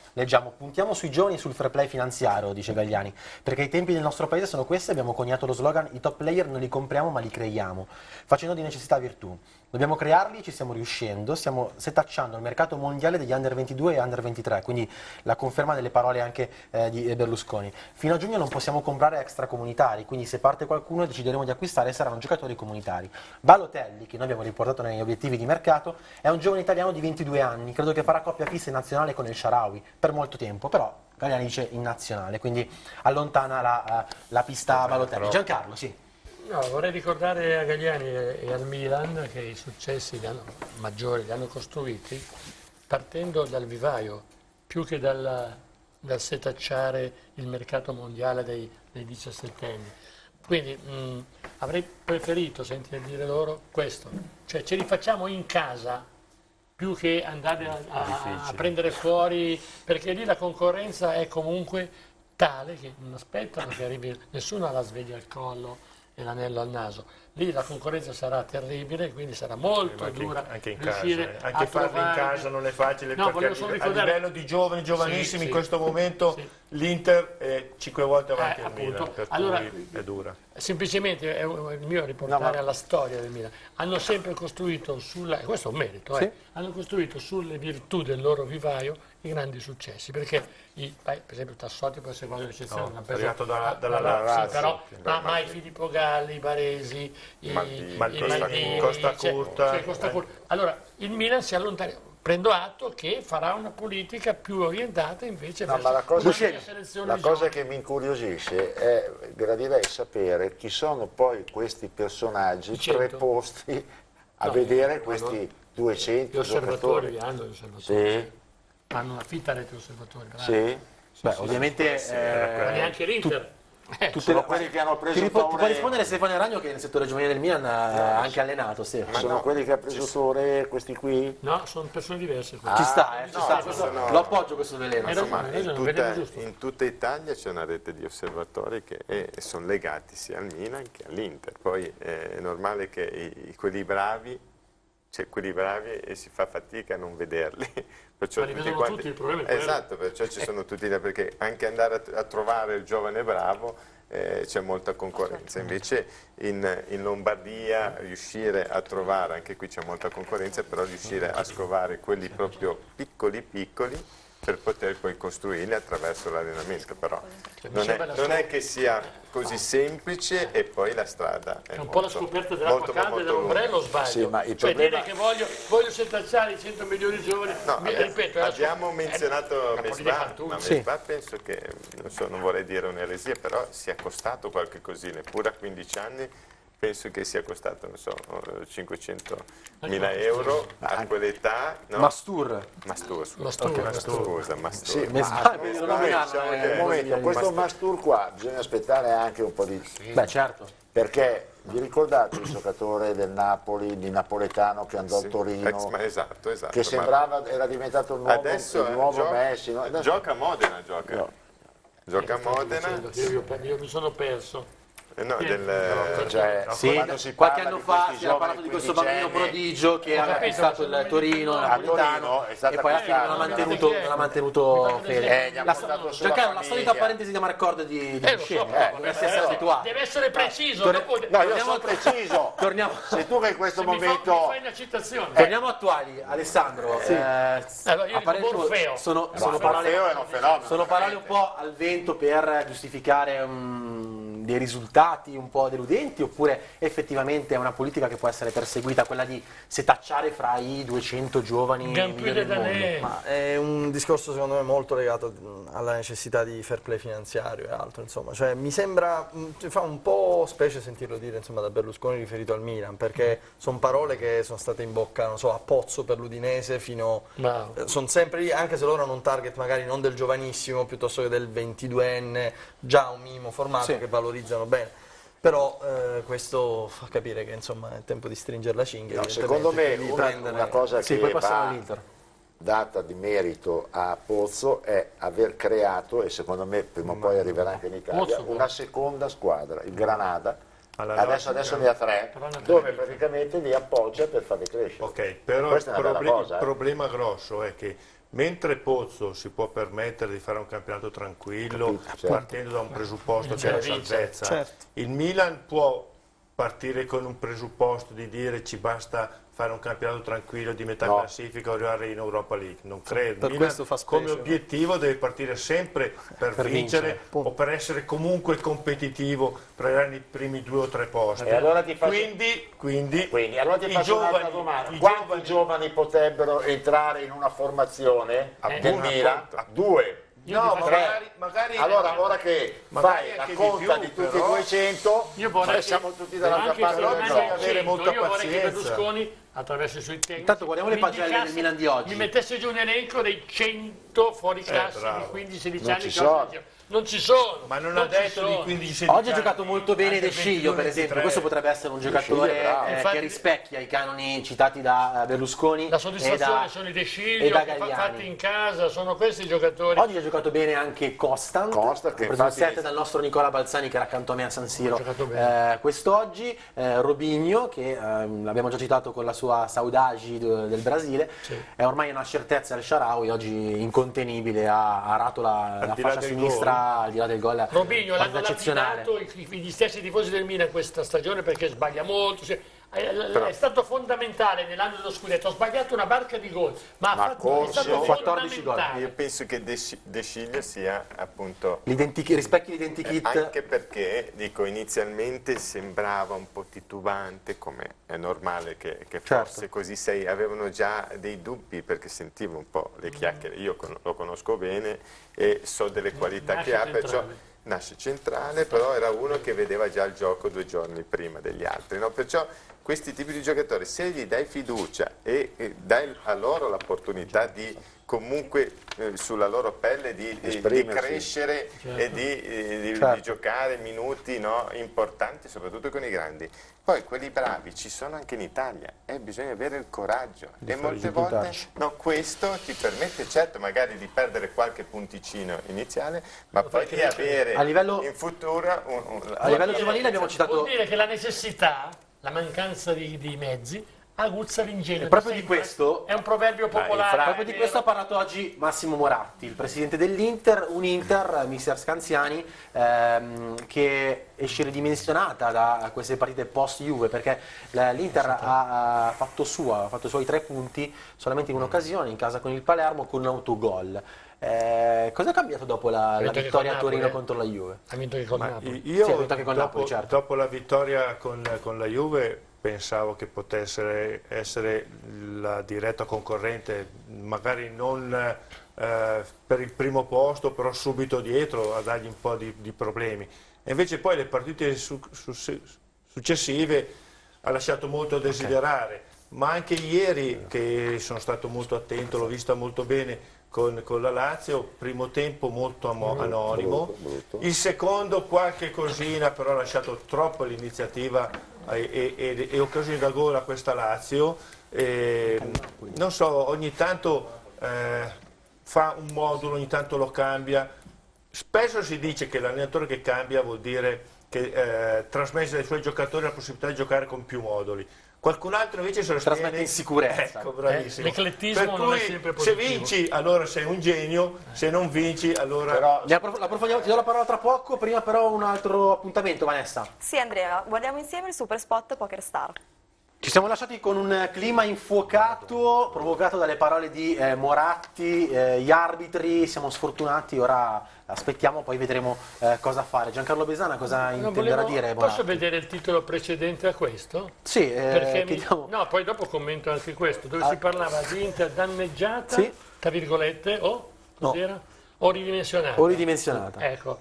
leggiamo puntiamo sui giovani e sul fair play finanziario, dice Galliani, perché i tempi del nostro paese sono questi, abbiamo coniato lo slogan i top player non li compriamo ma li creiamo, facendo di necessità virtù. Dobbiamo crearli, ci stiamo riuscendo, stiamo setacciando il mercato mondiale degli under ventidue e under ventitré, quindi la conferma delle parole anche eh, di Berlusconi. Fino a giugno non possiamo comprare extracomunitari, quindi se parte qualcuno decideremo di acquistare saranno giocatori comunitari. Balotelli, che noi abbiamo riportato negli obiettivi di mercato, è un giovane italiano di ventidue anni, credo che farà coppia fissa in nazionale con il Shaarawy per molto tempo, però Galliani dice in nazionale, quindi allontana la, la pista Balotelli. Giancarlo, sì. No, vorrei ricordare a Galliani e al Milan che i successi li hanno, maggiori li hanno costruiti partendo dal vivaio, più che dal, dal setacciare il mercato mondiale dei, dei diciassettenni. Quindi mh, avrei preferito sentire dire loro questo, cioè ce li facciamo in casa più che andare a, a, a prendere fuori, perché lì la concorrenza è comunque tale che non aspettano che arrivi, nessuno ha la sveglia al collo e l'anello al naso. Lì la concorrenza sarà terribile, quindi sarà molto anche dura in, anche in riuscire casa, eh. anche a farlo in trovare... casa non è facile, No, perché solo a ricordare... livello di giovani, giovanissimi, Sì, sì. in questo momento Sì. l'Inter è cinque volte avanti Eh, al appunto. Milan, per Allora, cui è dura. Semplicemente è un- il mio riportare No, ma- alla storia del Milan. Hanno sempre costruito sulla, questo è un merito, eh, Sì. hanno costruito sulle virtù del loro vivaio i grandi successi, perché i, beh, per esempio Tassotti può essere quasi un'eccezione, No, hanno è preso- arrivato dalla- dalla dalla- Lazio, sì, però, sì, ma mai Filippo Galli, i Baresi, i, Maldini, i Maldini, Maldini, Costa cioè, Curta, cioè, Costa eh. Curta. Allora, il Milan si allontana, prendo atto che farà una politica più orientata invece No, verso ma la cosa, una selezione la di cosa giovani. che mi incuriosisce è, gradirei sapere chi sono poi questi personaggi I cento. preposti a No, vedere no, questi Gli duecento osservatori giocatori. hanno gli osservatori. Sì, Hanno una fitta rete di osservatori, bravi. sì. Beh, ovviamente Ma eh, neanche l'Inter. Eh, tutte Sono le- quelli che hanno preso ti, ripo- ti può Touré. rispondere Stefano Ragno che nel settore giovanile del Milan ha anche allenato, sì. Sono no, quelli che ha preso Touré, questi qui? No, sono persone diverse. quelle. Ci sta, eh, ci no, sta, ci questo- sono- lo appoggio questo veleno. Hai insomma. ragione. Insomma, in vedevo tutta, giusto. in tutta Italia c'è una rete di osservatori che eh, sono legati sia al Milan che all'Inter. Poi eh, è normale che i, quelli bravi, cioè quelli bravi e si fa fatica a non vederli. Perciò Ma li tutti vedono quanti- tutti, il problema è quello. Esatto, perciò ci sono tutti, perché anche andare a, a trovare il giovane bravo eh, c'è molta concorrenza. Invece in, in Lombardia riuscire a trovare, anche qui c'è molta concorrenza, però riuscire a scovare quelli proprio piccoli piccoli per poter poi costruirli attraverso l'allenamento, però non è, non è che sia così semplice e poi la strada è, È un po' la molto- scoperta dell'acqua molto, calda e molto lunga. dell'ombrello, o sbaglio? Sì, ma il cioè problema- dire che voglio, voglio setacciare i cento milioni di giovani, No, mi- abbi- ripeto, è la abbiamo sua- menzionato è una politica Mesbah, fantulla. ma Sì. Mesbah penso che, non, so, non vorrei dire un'eresia, però sia costato qualche cosina, eppure a quindici anni penso che sia costato, non so, cinquecentomila euro a quell'età, no? Mastur. Mastur, scusa, Mastur, Ok, Mastur. scusa, Mastur. Sì, Me ma sbaglio, non diciamo nominarlo, che- eh, un così, momento, eh, questo Mastur. Mastur qua bisogna aspettare anche un po' di... Beh, certo. Perché vi ricordate il giocatore del Napoli, di napoletano che andò Sì, a Torino, ex- ma esatto, esatto. che ma sembrava era diventato il nuovo, adesso il eh, nuovo gioca, Messi. No? Adesso- gioca a Modena, gioca. No. Gioca a Modena, Io, io- io mi sono perso. eh, no, Sì. del, Cioè, Sì, quando si qualche parla anno di fa questi si era parlato giovani di questo bambino quindicenni, prodigio che Ho aveva capito, acquistato ma il Torino, a napoletano, Torino è stato e poi alla fine non ha acquistato, mantenuto, no? non ha mantenuto fede. Eh, gli ha La, portato su Giancarlo, la la solita famiglia. parentesi di Marcord di, di Eh, lo so, Buscemi, però, eh, vabbè, dovresti essere eh, abituato. deve essere preciso. Torne- dopo- No, io Torniamo sono a- preciso. Torniamo, Se tu che in questo se mi fa- momento... mi fai una citazione. torniamo attuali, Alessandro. eh, Allora, io dico apparentemente Morfeo. sono, No, sono parole, Morfeo è un fenomeno. sono parole un po' al vento per giustificare mm, dei risultati un po' deludenti, oppure effettivamente è una politica che può essere perseguita, quella di setacciare fra i duecento giovani Gampiere migliori del da mondo? lei. Ma è un discorso secondo me molto legato mh, alla necessità di fair play finanziario e altro, insomma, cioè mi sembra, mh, cioè, fa un po' specie sentirlo dire insomma, da Berlusconi riferito al Milan, perché sono parole che sono state in bocca, non so, a Pozzo per l'Udinese fino, Bravo. eh, sono sempre lì, anche se loro hanno un target magari non del giovanissimo piuttosto che del ventiduenne, già un minimo formato Sì. che valorizzano bene. Però eh, questo fa capire che insomma è tempo di stringere la cinghia. No, secondo me evidentemente, una, quindi una cosa Sì, che poi passiamo va all'Inter. data di merito a Pozzo è aver creato, e secondo me prima o poi arriverà anche in Italia, Pozzo, una seconda squadra, il Granada. Alla Adesso, logica. adesso ne ha tre, Però ne ha dove tre. praticamente li appoggia per farli crescere. Ok, però il, Questa è una bella proble- cosa, il eh. problema grosso è che mentre Pozzo si può permettere di fare un campionato tranquillo, Capito, certo. partendo da un presupposto che è la salvezza, certo. il Milan può partire con un presupposto di dire ci basta fare un campionato tranquillo di metà No. classifica o arrivare in Europa League, non credo. Per Il questo Milan fa come specie, obiettivo deve partire sempre per, Per vincere, vincere. o per essere comunque competitivo per i primi due o tre posti. E allora ti faccio- quindi, quindi, Quindi, allora ti i faccio un'altra giovani, domanda. i Quanti giovani- giovani potrebbero entrare in una formazione Eh, del appunto. Milan? Due. No, Tre. magari, magari Allora, ora che magari fai la anche di conta più, di, tutti però- i duecento, Io vorrei noi siamo che- tutti dall'altra anche parte se del non è bisogna gioco. avere cento, molta io vorrei che pazienza. Berlusconi, attraverso i suoi tecnici, Intanto guardiamo le mi pagelle del indicasse- Milan di oggi. mi mettesse giù un elenco dei cento fuori classe bravo. di quindici sedici Non anni ci che sono. oggi- non ci sono, Ma non, ha ci detto di sono. quindici sedici Oggi ha giocato anni, molto bene anche De Sciglio, per ventidue, esempio. ventitré. Questo potrebbe essere un Sciglio giocatore è bravo. eh, Infatti- che rispecchia i canoni citati da eh, Berlusconi La e soddisfazione da, sono i De e Sciglio, da che fa- Galliani. fatti in casa, sono questi i giocatori. Oggi ha giocato bene anche Constant, Constant, che ha preso un infatti- set dal nostro Nicola Balzani che era accanto a me a San Siro Ha giocato bene. eh, quest'oggi, eh, Robinho che ehm, l'abbiamo già citato con la sua Saudade de- del Brasile, Sì. è ormai una certezza al Shaarawy, oggi incontenibile, ha arato la, la di là fascia del sinistra al di là del gol, Robinho l'hanno partita eccezionale. lapidato i- i- gli stessi tifosi del Milan questa stagione perché sbaglia molto. si- È, è stato fondamentale nell'anno dello scudetto, ha sbagliato una barca di gol, ma, ha Ma fatto, è corso, stato quattordici gol. fondamentale. Io penso che De, Sci- De Sciglio sia appunto L'identikit, rispecchi l'identikit. anche perché, dico, inizialmente sembrava un po' titubante, come è normale che, che Certo. fosse così, sei, avevano già dei dubbi perché sentivo un po' le chiacchiere, io con- lo conosco bene e so delle qualità Nasce che ha, centrale. perciò nasce centrale, però era uno che vedeva già il gioco due giorni prima degli altri, no? Perciò questi tipi di giocatori, se gli dai fiducia e, e dai a loro l'opportunità di comunque eh, sulla loro pelle di, di Esprimersi. crescere e di, eh, di- Certo. di giocare minuti, no, importanti, soprattutto con i grandi. Poi quelli bravi ci sono anche in Italia e bisogna avere il coraggio e molte volte puntarci. no, questo ti permette certo magari di perdere qualche punticino iniziale, ma poi di avere A livello- in futuro un, un- A livello giovanile abbiamo citato Vuol dire che la necessità, la mancanza di, di mezzi, aguzza l'ingegno. E proprio di sempre. questo- È un proverbio popolare. Proprio di questo ha parlato oggi Massimo Moratti, il presidente dell'Inter, un Inter, mister Scanziani, ehm, che esce ridimensionata da queste partite post-Juve, perché la- l'Inter ha, ha fatto sua, ha fatto i suoi tre punti solamente in un'occasione, in casa con il Palermo, con un autogol. Eh, cosa è cambiato dopo la, la vinto anche vittoria a con Torino Napoli, eh. contro la Juve? Ha vinto che con Ma Napoli. io Sì, ha vinto anche con dopo, Napoli, certo. dopo la vittoria con, con la Juve pensavo che potesse essere la diretta concorrente, magari non eh, per il primo posto, però subito dietro a dargli un po' di, di problemi. E invece poi le partite su- su- successive ha lasciato molto a desiderare, ma anche ieri, che sono stato molto attento, l'ho vista molto bene con, con la Lazio, primo tempo molto amo- anonimo, brutto, brutto. il secondo qualche cosina, però ha lasciato troppo l'iniziativa e, e, e occasioni da gol a questa Lazio. E, non so, ogni tanto eh, fa un modulo, ogni tanto lo cambia. Spesso si dice che l'allenatore che cambia vuol dire che eh, trasmette ai suoi giocatori la possibilità di giocare con più moduli. Qualcun altro invece se lo Trasmette sostiene- insicurezza. Ecco, bravissimo. Eh, l'eclettismo Per non è cui sempre se positivo. vinci allora sei un genio, se non vinci allora... Però Ne approf- l'approfondiamo, ti do la parola tra poco, prima però un altro appuntamento, Vanessa. Sì, Andrea, guardiamo insieme il super spot Poker Star. Ci siamo lasciati con un clima infuocato provocato dalle parole di eh, Moratti, eh, gli arbitri, siamo sfortunati, ora aspettiamo, poi vedremo eh, cosa fare. Giancarlo Besana cosa No, intenderà volevo- dire? posso Moratti? vedere il titolo precedente a questo? Sì, eh, Perché mi- chiediamo- no, poi dopo commento anche questo, dove Ah. si parlava di Inter danneggiata, Sì. tra virgolette, o No. cos'era? O ridimensionata. o ridimensionata. Ecco,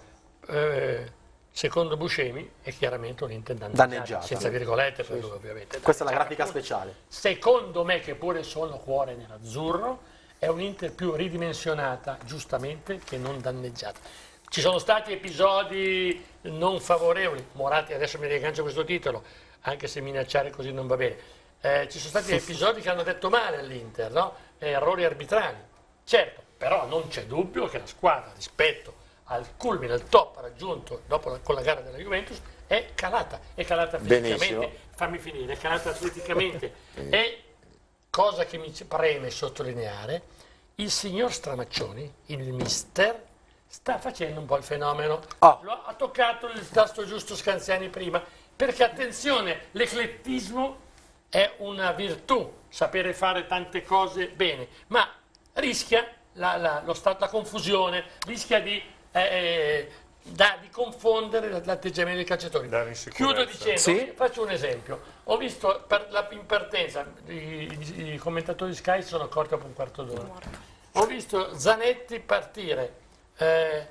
eh, secondo Buscemi è chiaramente un Inter danneggiata, Danneggiata. senza virgolette per lui ovviamente. Questa è la Danneggiata, grafica appunto. speciale. Secondo me, che pure sono cuore nell'azzurro, è un Inter più ridimensionata, giustamente, che non danneggiata. Ci sono stati episodi non favorevoli, Moratti adesso mi riaggancio questo titolo, anche se minacciare così non va bene. Eh, ci sono stati episodi che hanno detto male all'Inter, no? Eh, errori arbitrali. Certo, però non c'è dubbio che la squadra rispetto al culmine, al top raggiunto dopo la, con la gara della Juventus è calata, è calata fisicamente, Benissimo. fammi finire, è calata atleticamente e cosa che mi preme sottolineare, il signor Stramaccioni, il mister, sta facendo un po' il fenomeno. Oh. Lo, ha toccato il tasto giusto Scanziani prima, perché attenzione, l'eclettismo è una virtù, sapere fare tante cose bene, ma rischia la, la, lo stato, la confusione, rischia di, eh, da, di confondere l'atteggiamento dei calciatori. Chiudo dicendo, Sì? faccio un esempio, ho visto per la, in partenza, i, i, i commentatori Sky si sono accorti dopo un quarto d'ora, ho visto Zanetti partire eh,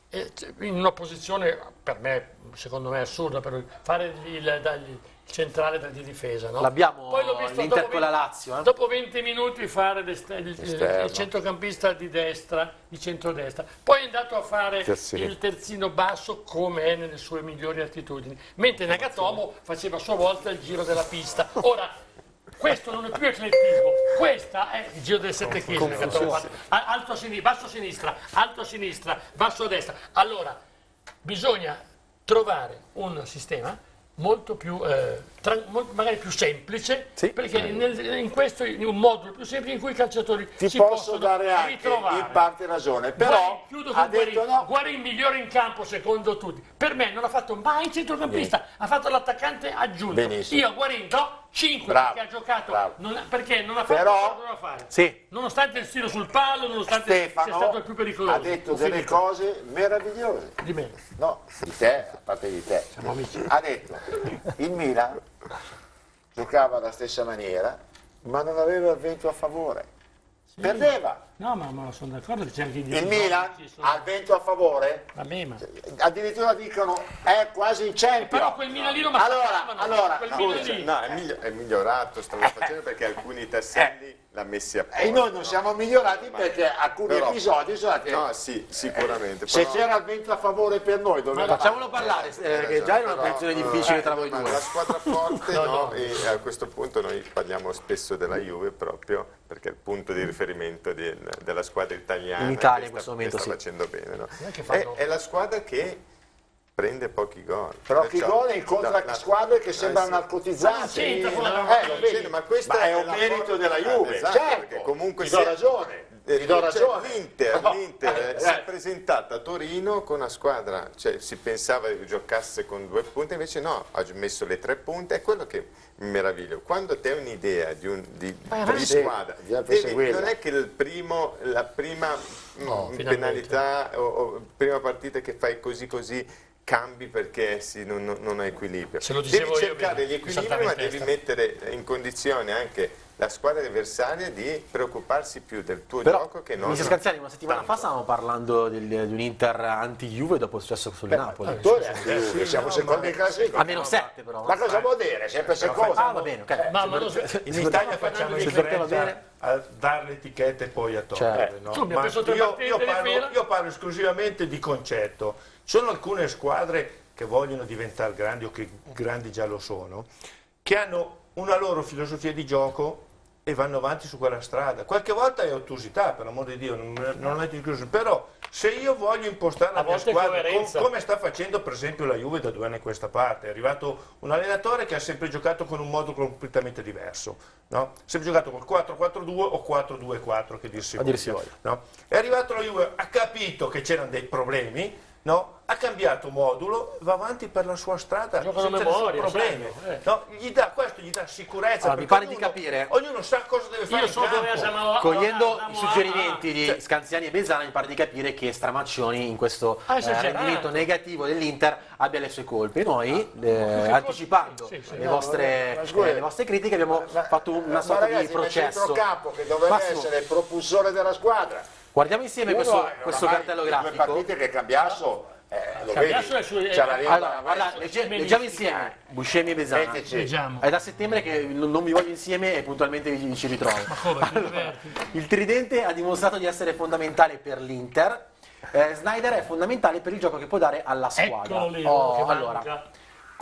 in una posizione per me, secondo me assurda, per fare il, il, il centrale di difesa, no? L'abbiamo Poi l'ho visto l'Inter dopo con la venti Lazio, eh? dopo venti minuti fare l'est- il, il, Esterno. il centrocampista di destra, di centrodestra, poi è andato a fare Terzino. il terzino basso come è nelle sue migliori attitudini, mentre Nagatomo faceva a sua volta il giro della pista. Ora, questo non è più eclettismo, questa è il giro delle sette chiese, Nagatomo. A- alto a sinistra, basso a sinistra, alto a sinistra, basso a destra. Allora, bisogna trovare un sistema molto più, eh, tra- mol- magari più semplice, Sì. perché nel- in questo in un modulo più semplice in cui i calciatori Ti si posso possono dare anche ritrovare. in parte ragione, però Guarin, chiudo con ha detto Guarin. no. Guarin migliore in campo secondo tutti. Per me non ha fatto mai il centrocampista, ha fatto l'attaccante aggiunto. Benissimo. Io a Guarin do cinque Bravo, perché ha giocato, bravo. non ha- perché non ha fatto Però- quello che doveva fare. Sì. Nonostante il tiro sul palo, nonostante sia Stefano stato il più pericoloso. ha detto Ho delle finito. cose meravigliose. Di me. No, di te, a parte di te. Ha detto, il Milan giocava alla stessa maniera, ma non aveva il vento a favore. Perdeva. No, ma, ma sono d'accordo che c'è anche Il Milan ha il vento a favore, Vabbè, ma... addirittura dicono è quasi in Champions. Però quel Milan lì lo massacravano. Allora, allora, quel no, Milan Scusa, lì. no, è, migli- è migliorato, stavo facendo perché alcuni tasselli l'ha messi a posto. e noi non siamo migliorati Ma- perché alcuni però- episodi sono stati... No, sì, sicuramente. Se però- c'era il vento a favore per noi, doveva... Facciamolo parlare, eh, che già è una Però, posizione eh, difficile tra eh, voi ma due. La squadra forte, No, no, no. e a questo punto noi parliamo spesso della Juve proprio perché è il punto di riferimento di- della squadra italiana In Italia che in questo sta, momento, che sta sì. facendo bene. No? è che È, fanno- è la squadra che prende pochi gol. Però chi Perciò- gol incontra la- la- squadre che eh, sembrano sì. narcotizzate. Sì, Eh, no, lo no, vedi? ma questa Ma è un la merito for- della eh, Juve, esatto, certo. perché comunque ti do se- ragione, Eh, ti do cioè, ragione. L'Inter, No. l'Inter Eh, si è eh. presentata a Torino con una squadra, cioè si pensava che giocasse con due punte, invece no, ha messo le tre punte, è quello che mi meraviglia. Quando te hai un'idea di, un, di, di sì, squadra, bisogna devi- perseguirla. non è che il primo, la prima No, mh, finalmente. penalità o, o prima partita che fai così così cambi perché sì, non, non- non hai equilibrio. Se lo Devi dicevo io, cercare vedi, gli equilibri, saltava ma in devi testa. mettere in condizione anche la squadra avversaria di preoccuparsi più del tuo Però, gioco che non... mister Scanziani, una settimana fa tanto. stavamo parlando del- di un Inter anti-Juve dopo è successo sul Napoli. Attore anche Juve, siamo secondi in classifica. A meno sette però. Ma cosa vuol dire? Sempre secondo. Ah, va bene, ok. Ma, ma lo- In Italia facciamo Si portava differenza bene. a dare le etichette e poi a togliere. Certo. No? Tu mi hai Ma preso tre io, partite io di parlo, fila. io parlo esclusivamente di concetto. Sono alcune squadre che vogliono diventare grandi o che grandi già lo sono, che hanno una loro filosofia di gioco e vanno avanti su quella strada. Qualche volta è ottusità, per l'amor di Dio, non, non è discusso, però se io voglio impostare la A mia volte è squadra com- coerenza. come sta facendo per esempio la Juve da due anni a questa parte, è arrivato un allenatore che ha sempre giocato con un modo completamente diverso, no? Sempre giocato col quattro quattro due o quattro due quattro che dir si A dir si voglia, no? È arrivato la Juve, ha capito che c'erano dei problemi, no? Ha cambiato modulo, va avanti per la sua strada Giocano senza memoria, nessun problema. sanno, eh. No? Gli dà, questo gli dà sicurezza. Allora, mi perché pare di ognuno- capire- Ognuno sa cosa deve fare Io in so dove campo. siamo. Cogliendo siamo- i suggerimenti di Scanziani e Besana, mi pare di capire che Stramaccioni in questo Ah, eh, esagerato. rendimento negativo dell'Inter abbia le sue colpe. Noi, eh, anticipando Sì, sì. le, No, vostre, ma scusi, eh, le vostre critiche, abbiamo Ma- fatto una ma sorta ragazzi, di ma il processo. centrocampo che doveva Massimo, essere il propulsore della squadra. guardiamo insieme Uno, questo, eh, questo oramai cartello le due grafico. partite che Cambiasso, eh, lo Cambiasso vedi, è su- c'ha la lingua Allora, davanti. guarda, legge- leggiamo insieme Buscemi e Besana. Mettici. Leggiamo. È da settembre che non non vi voglio insieme e puntualmente vi ci ritrovo. come, ti diverti? Il tridente ha dimostrato di essere fondamentale per l'Inter. Eh, Snyder è fondamentale per il gioco che può dare alla squadra. Eccolo lì, Oh, che manca. allora, con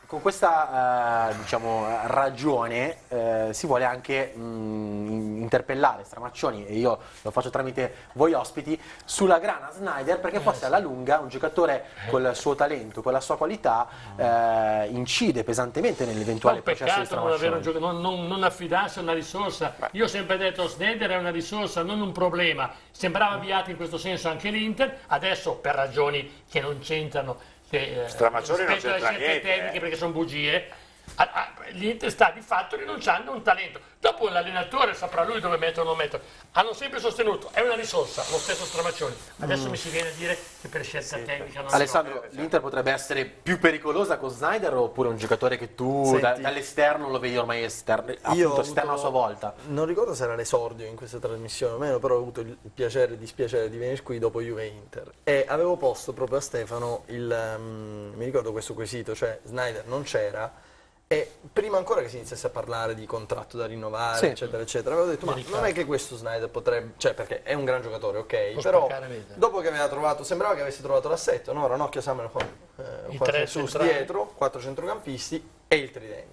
con questa eh, diciamo, ragione eh, si vuole anche mh, interpellare Stramaccioni, e io lo faccio tramite voi ospiti, sulla grana Sneijder, perché forse alla lunga un giocatore col suo talento, con la sua qualità eh, incide pesantemente nell'eventuale processo di peccato non, avere un Stramaccioni. gioco- non, non, non affidarsi a una risorsa. Io ho sempre detto Sneijder è una risorsa, non un problema. Sembrava avviato in questo senso anche l'Inter, adesso per ragioni che non c'entrano che, eh, Stramaccioni non rispetto alle c'entra scelte niente, tecniche eh. perché sono bugie. a- a- L'Inter sta di fatto rinunciando a un talento. Dopo l'allenatore saprà lui dove mettere o non mettere. Hanno sempre sostenuto, è una risorsa, lo stesso Stramaccioni. Adesso Mm. mi si viene a dire che per scelta tecnica non Alessandro, l'Inter potrebbe essere più pericolosa con Sneijder oppure un giocatore che tu Senti, da- dall'esterno lo vedi ormai esterno, Io appunto ho esterno a avuto- sua volta? Non ricordo se era l'esordio in questa trasmissione o meno, però ho avuto il piacere e il dispiacere di venire qui dopo Juve Inter. E avevo posto proprio a Stefano il, um, mi ricordo questo quesito, cioè Sneijder non c'era, e prima ancora che si iniziasse a parlare di contratto da rinnovare, Sì. eccetera, eccetera, avevo detto, ma non è che questo Sneijder potrebbe, cioè perché è un gran giocatore, ok, però spaccare vita. dopo che aveva trovato, sembrava che avesse trovato l'assetto, no? Ranocchia, Samuel, eh, I quattro tre sus centrali. dietro, quattro centrocampisti e il tridente.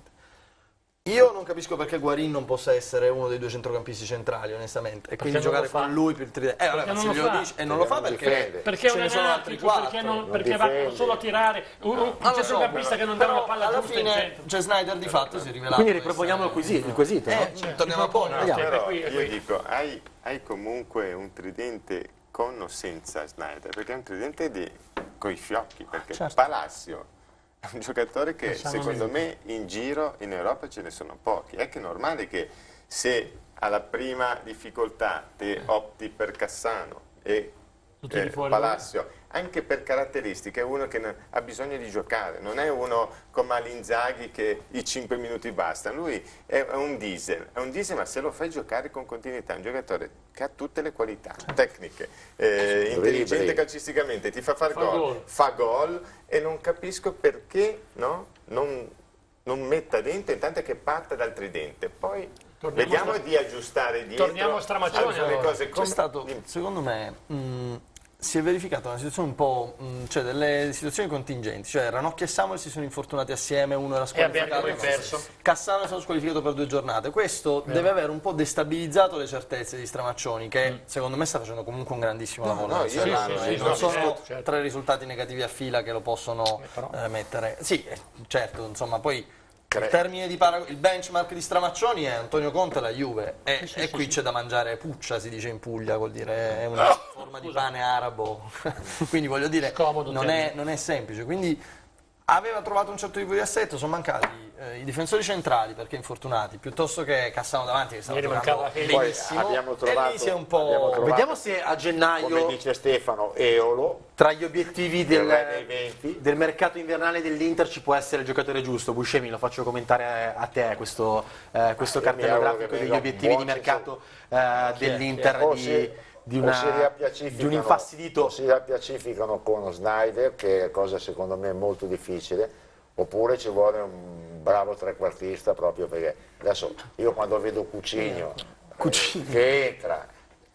Io non capisco perché Guarin non possa essere uno dei due centrocampisti centrali, onestamente, e quindi non giocare lo fa? con lui per il tridente. Eh, vabbè, Perché ma non se lo glielo fa? dici, e non lo fa Non perché difende. Perché è ce un ne sono altri anarchico, quattro. perché, non, non perché va difende. solo a tirare un, un, un Ah, lo so, centrocampista che non dà però una palla alla giusta in fine, centro. cioè Snyder di fatto si è rivelato Quindi essere- riproponiamo il quesito, il quesito no? Eh, torniamo a Bonner. Andiamo. Però è qui, è io qui. dico, hai, hai comunque un tridente con o senza Sneijder, perché è un tridente di, coi fiocchi, perché Certo. Palacio è un giocatore che Facciamo secondo me in giro in Europa ce ne sono pochi. È che è normale che se alla prima difficoltà te opti per Cassano e Lo tiri eh, fuori Palacio, anche per caratteristiche è uno che ne- ha bisogno di giocare, non è uno come Inzaghi che i cinque minuti bastano, lui è, è un diesel, è un diesel ma se lo fai giocare con continuità, è un giocatore che ha tutte le qualità tecniche, eh, intelligente Dribbling. calcisticamente, ti fa fare Fa gol, gol. fa gol e non capisco perché no, non, non metta dentro, intanto che parta dal tridente, poi Torniamo vediamo a- di aggiustare dietro Torniamo a Stramaccioni, alcune allora. cose C'è come- stato, secondo me, mh, si è verificata una situazione un po', mh, cioè delle situazioni contingenti, cioè Ranocchia e Samuel si sono infortunati assieme, uno era squalificato, abbiamo perso. Cassano è stato squalificato per due giornate. Questo deve aver un po' destabilizzato le certezze di Stramaccioni, che secondo me sta facendo comunque un grandissimo lavoro. no, nel io- Serrano, sì, sì, e sì, non no, sono certo, certo. tre risultati negativi a fila che lo possono però- eh, mettere. Sì, eh, certo, insomma, poi il Cre- termine di parago- il benchmark di Stramaccioni è Antonio Conte e la Juve, e, Sì, sì, e sì, qui sì. c'è da mangiare puccia, si dice in Puglia, vuol dire è una forma di pane arabo, quindi voglio dire, Scomodo non termine. è, non è semplice, quindi aveva trovato un certo tipo di assetto, sono mancati eh, i difensori centrali perché infortunati, piuttosto che Cassano davanti che stava Ieri giocando mancava Heli. Poi benissimo, abbiamo e trovato, lì si è un po'... abbiamo trovato, Vediamo se a come gennaio, dice Stefano, Eolo, tra gli obiettivi del, Del re dei venti. del mercato invernale dell'Inter ci può essere il giocatore giusto. Buscemi, lo faccio commentare a te questo, eh, questo io mi cartello auguro grafico che degli venga un obiettivi di buon mercato eh, dell'Inter o di, si, di, o una- si riappacificano- di un infastidito. o si riappacificano con Sneijder, che è cosa secondo me molto difficile, oppure ci vuole un bravo trequartista, proprio perché adesso io quando vedo Cucigno, eh, che entra,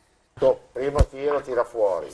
to- primo tiro tira fuori,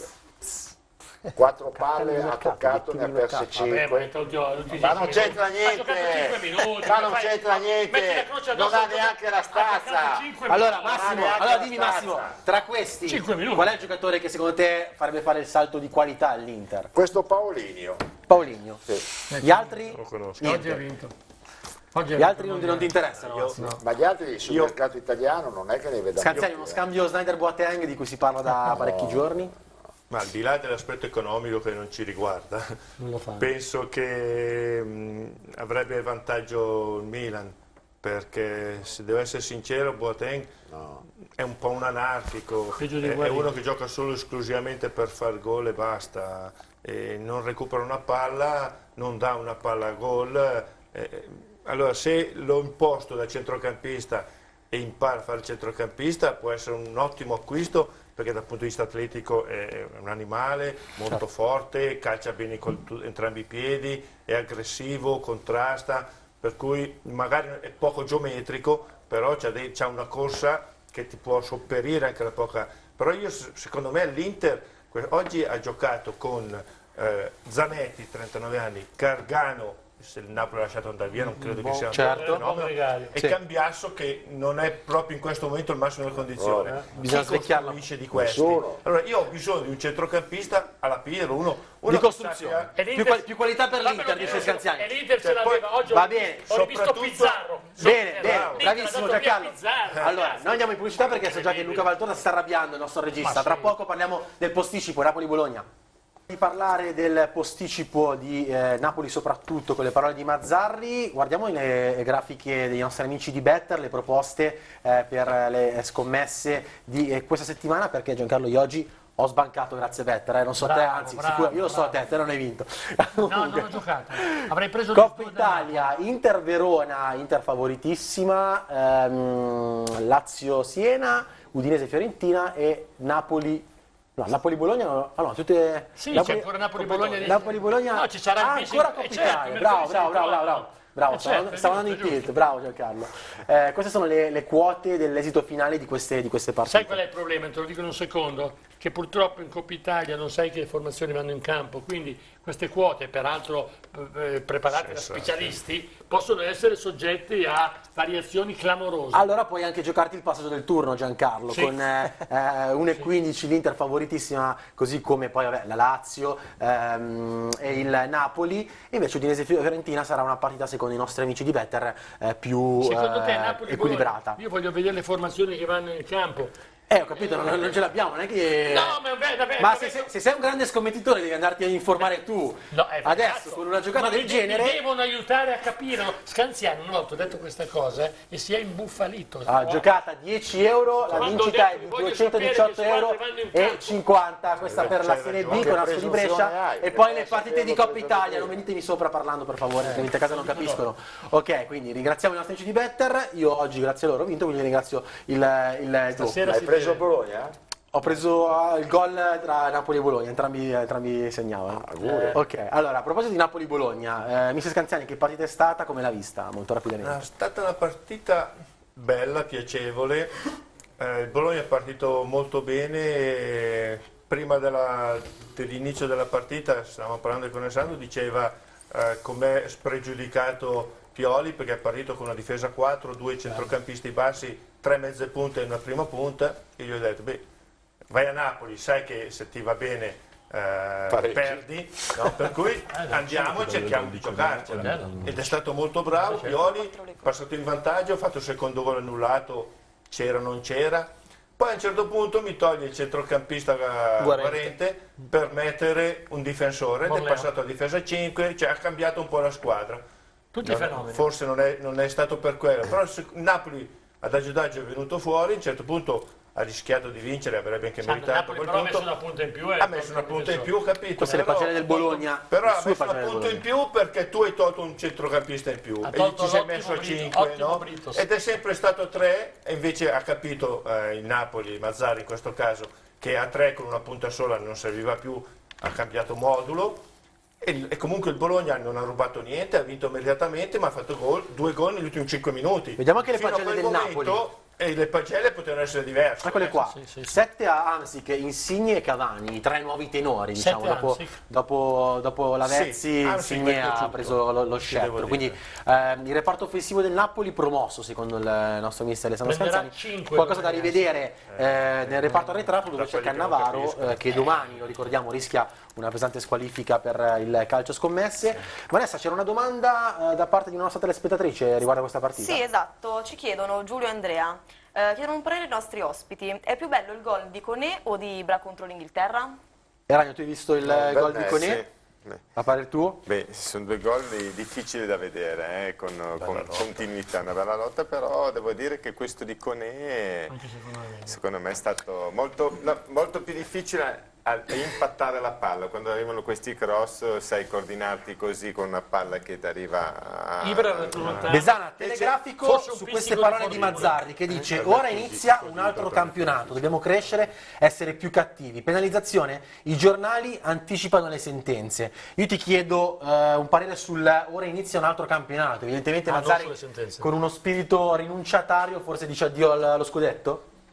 quattro palle ha toccato, ne ha perse Vabbè, ma cinque. oddio, tutti i Ma non cinque c'entra minuti. Ha giocato niente, cinque minuti, ma non fai- c'entra metti la niente, croce non addosso, ha ha neanche la giocato stazza. cinque Allora minuti. Massimo, neanche allora la dimmi stazza. Massimo, tra questi Cinque minuti. qual è il giocatore che secondo te farebbe fare il salto di qualità all'Inter? Questo Paolinio, Paulinho. sì. Gli altri? Oggi ha vinto. Oggi ha Gli altri vinto, non, non ti interessano? Massimo? ma gli altri sul mercato italiano non è che ne vedo Scanziani, molti, uno eh. scambio Sneijder-Boateng di cui si parla da parecchi giorni? Ma al di là dell'aspetto economico che non ci riguarda, Non lo fa. penso che mh, avrebbe il vantaggio il Milan, perché se devo essere sincero Boateng è un po' un anarchico, Peggio di è, è Guarini. uno che gioca solo e esclusivamente per far gol e basta, e non recupera una palla, non dà una palla a gol. eh, allora se lo imposto da centrocampista e impara a fare il centrocampista può essere un ottimo acquisto, perché dal punto di vista atletico è un animale molto forte, calcia bene con tu- entrambi i piedi, è aggressivo, contrasta, per cui magari è poco geometrico, però c'ha, dei- c'ha una corsa che ti può sopperire anche la poca... Però io, s- secondo me l'Inter que- oggi ha giocato con eh, Zanetti, trentanove anni, Gargano, se il Napoli ha lasciato andare via, non credo che sia un certo. fenomeno, Gregario. e Sì. Cambiasso che non è proprio in questo momento il massimo delle condizioni. Oh, bisogna Chi svecchiarlo. costruisce di questi? Nessuno. Allora io ho bisogno di un centrocampista alla Piero, uno, uno Di che costruzione. sappia- E Più, l'Inter- qual- più qualità per Vabbè, l'Inter, ma dice io- Scanziani. E l'Inter ce Cioè, l'aveva, poi- oggi va ho, bene, ho rivisto soprattutto- Pizzarro. Bene, So- bene, l'Inter bravissimo ha dato via Giancarlo. Pizzarro. Allora, noi andiamo in pubblicità perché so già che Luca Valtorta si sta arrabbiando, il nostro regista. Ma Tra sì. poco parliamo del posticipo Napoli-Bologna. Di parlare del posticipo di eh, Napoli soprattutto con le parole di Mazzarri, guardiamo le grafiche dei nostri amici di Better, le proposte eh, per le scommesse di eh, questa settimana, perché Giancarlo io oggi ho sbancato grazie a Better, eh, non so te, Bravo, anzi bravo, sicuro, io lo so a bravo. te, te non hai vinto. No, non ho giocato. Avrei preso Coppa il Italia, Inter Verona, Inter favoritissima, ehm, Lazio Siena, Udinese Fiorentina e Napoli. No, Napoli-Bologna no, ah, no, tutte... Sì, c'è ancora Napoli-Bologna di- Napoli-Bologna... No, ci sarà ah, il ancora vice- Coppa eh, certo, Italia, il bravo, mercoledì bravo, bravo, bravo, si bravo, bravo, Eh, stavo, certo, stavo è andando in giusto, tilt, bravo Giancarlo. Eh, queste sono le, le quote dell'esito finale di queste, di queste partite. Sai qual è il problema? Te lo dico in un secondo, che purtroppo in Coppa Italia non sai che formazioni vanno in campo, quindi queste quote, peraltro eh, preparate da specialisti, possono essere soggetti a variazioni clamorose. Allora puoi anche giocarti il passaggio del turno Giancarlo, Sì. con eh, eh, uno e quindici l'Inter favoritissima, così come poi vabbè, la Lazio ehm, e il Napoli, e invece Udinese Fiorentina sarà una partita secondo i nostri amici di Better eh, più Secondo te eh, Napoli equilibrata. Io voglio vedere le formazioni che vanno in campo. Eh, ho capito, non, non ce l'abbiamo, non è che... No, ma vabbè, vabbè, Ma vabbè, se, se- se sei un grande scommettitore devi andarti a informare tu. No, eh, Adesso, cazzo. con una giocata Ma del mi- genere... mi devono aiutare a capire. no? Scanziano una volta ho detto questa cosa e si è imbufalito. Ah, No? giocata dieci euro, la Quando ho vincita è detto di che voglio duecentodiciotto sapere che euro squadre vanno in e campo. cinquanta, questa per la c'hai Serie B ragione. con Che Ascoli presunzione Brescia hai, e che poi non le partite di sapevo Coppa cosa Italia, dire. non venitemi sopra parlando per favore, che in casa non capiscono. Ok, quindi ringraziamo i nostri amici di Better, io oggi grazie a loro ho vinto, quindi ringrazio il, il gruppo. Stasera Hai si preso vede. Bologna? Ho preso eh, il gol tra Napoli e Bologna, entrambi, entrambi segnavano. auguri. Eh, ok, allora a proposito di Napoli-Bologna, eh, mister Scanziani, che partita è stata? Come l'ha vista? Molto rapidamente. È stata una partita bella, piacevole. Eh, il Bologna è partito molto bene. e Prima della- dell'inizio della partita, stavamo parlando con Alessandro, diceva eh, com'è spregiudicato Pioli perché è partito con una difesa a quattro, due centrocampisti bassi, tre mezze punte e una prima punta. E io ho detto, beh, vai a Napoli, sai che se ti va bene eh, Pareggi. perdi, no? Per cui andiamo e cerchiamo di giocarcela. Ed è stato molto bravo, Pioli, passato in vantaggio, ha fatto il secondo gol annullato, c'era o non c'era. Poi a un certo punto mi toglie il centrocampista eh, Guarente. Guarente per mettere un difensore ed è Borleo. passato a difesa cinque, cioè ha cambiato un po' la squadra. Tutti Non- fenomeni. Forse non è, non è stato per quello, però il sec- Napoli adagio adagio è venuto fuori, a un certo punto ha rischiato di vincere, avrebbe anche Santo, meritato Napoli quel però ha punto. messo una punta in più. e Ha messo una punta in più, capito? Queste le Però- pagine del Bologna, Però le ha sue messo una pagine del punta in Bologna. più perché tu hai tolto un centrocampista in più Ha e gli tolto ci sei l'ottimo messo a Brito- cinque, ottimo no? Britos. Ed è sempre stato tre e invece ha capito eh, il Napoli, Mazzarri in questo caso, che a tre con una punta sola non serviva più, ha cambiato modulo. E, e comunque il Bologna non ha rubato niente, ha vinto immediatamente, ma ha fatto gol, due gol negli ultimi cinque minuti. Vediamo anche le Fino a pagelle quel del momento, Napoli. E le pagelle potevano essere diverse. Eccole qua, Sì, sì, sì. sette a Amsic, Insigne e Cavani, i tre nuovi tenori, diciamo, Sette dopo, Amsic. dopo, dopo la Sì, Vezzi Amsic mi Insigne è ha piaciuto, preso lo, lo ci scettro, devo quindi dire. ehm, il reparto offensivo del Napoli promosso secondo il nostro mister Alessandro Prenderà Scanzani, cinque qualcosa da ragazzi. rivedere eh, nel reparto arretrato dove da c'è quelli che non Cannavaro capiscono. eh, che domani, lo ricordiamo, rischia una pesante squalifica per eh, il calcio scommesse. Vanessa, c'era una domanda eh, da parte di una nostra telespettatrice riguardo a questa partita? Sì, esatto, ci chiedono Giulio e Andrea. Eh, chiedono un parere ai nostri ospiti. È più bello il gol di Koné o di Ibra contro l'Inghilterra? Eragno, tu hai visto il No, gol beh, di eh, Koné? sì. Beh. A fare il tuo? Beh, sono due gol difficili da vedere, eh, con, con continuità, una bella lotta, però devo dire che questo di Koné secondo me è stato molto, no, molto più difficile a, a impattare la palla. Quando arrivano questi cross sai coordinarti così con una palla che ti arriva a... Ibra era più lontano. Besana, telegrafico Forse un su pizzico queste di parole di fortuna. Mazzarri che dice ora inizia un altro campionato, dobbiamo crescere, essere più cattivi. Penalizzazione? I giornali anticipano le sentenze. Io ti chiedo eh, un parere sul ora inizia un altro campionato. Evidentemente Ah, non Mazzarri sulle sentenze. con uno spirito rinunciatario forse dice addio al- allo scudetto?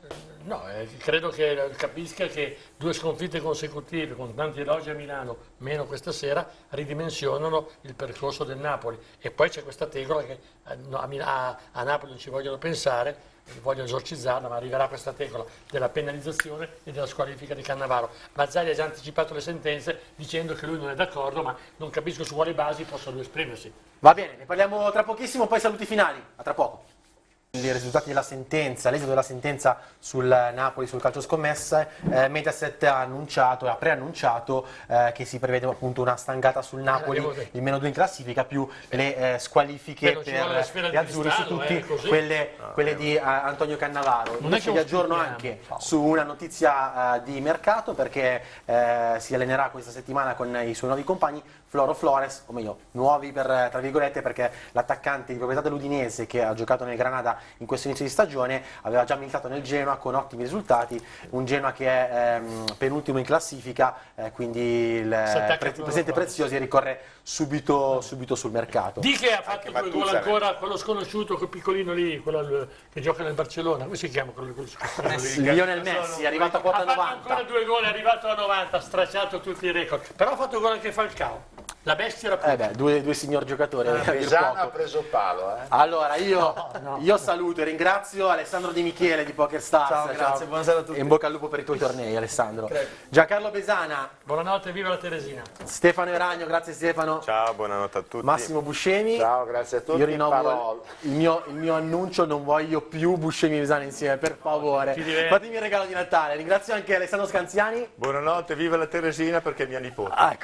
No, eh, credo che capisca che due sconfitte consecutive con tanti elogi a Milano, meno questa sera, ridimensionano il percorso del Napoli. E poi c'è questa tegola che eh, no, a, a, a Napoli non ci vogliono pensare, voglio esorcizzarla, ma arriverà questa tegola della penalizzazione e della squalifica di Cannavaro. Mazzarri ha già anticipato le sentenze dicendo che lui non è d'accordo, ma non capisco su quali basi possano esprimersi. Va bene, ne parliamo tra pochissimo, poi saluti finali. A tra poco. I risultati della sentenza, l'esito della sentenza sul Napoli, sul calcio scommesse, eh, Mediaset ha annunciato, ha preannunciato eh, che si prevede appunto una stangata sul Napoli, il meno due in classifica, più le eh, squalifiche Beh, per gli azzurri su tutti, eh, quelle, quelle di uh, Antonio Cannavaro. Invece vi aggiorno anche su una notizia uh, di mercato, perché uh, si allenerà questa settimana con i suoi nuovi compagni, Floro Flores, o meglio, nuovi per, tra virgolette, perché l'attaccante di proprietà dell'Udinese che ha giocato nel Granada in questo inizio di stagione aveva già militato nel Genoa con ottimi risultati, un Genoa che è ehm, penultimo in classifica, eh, quindi il pre presidente Preziosi ricorre subito, subito sul mercato. Di che ha fatto due gol ancora, quello sconosciuto, quel piccolino lì, quello che gioca nel Barcellona, come si chiama quello, quello lì? Lionel Messi, è arrivato a quota novanta. Ha fatto ancora due gol, è arrivato a novanta, ha stracciato tutti i record, però ha fatto gol anche Falcao. La bestia era eh beh, due, due signor giocatori. Pesano ha preso palo. Eh. Allora, io, no, no. io saluto e ringrazio Alessandro Di Michele di Poker Stars. Ciao, grazie, ciao. Buonasera a tutti. E in bocca al lupo per i tuoi tornei, Alessandro. Credo. Giancarlo Besana. Buonanotte, viva la Teresina. Stefano Eragno, grazie Stefano. Ciao, buonanotte a tutti. Massimo Buscemi. Ciao, grazie a tutti. Io rinnovo il mio, il mio annuncio, non voglio più Buscemi e Besana insieme, per favore. Fatemi il regalo di Natale. Ringrazio anche Alessandro Scanziani. Buonanotte, viva la Teresina perché è mia nipote. Ah,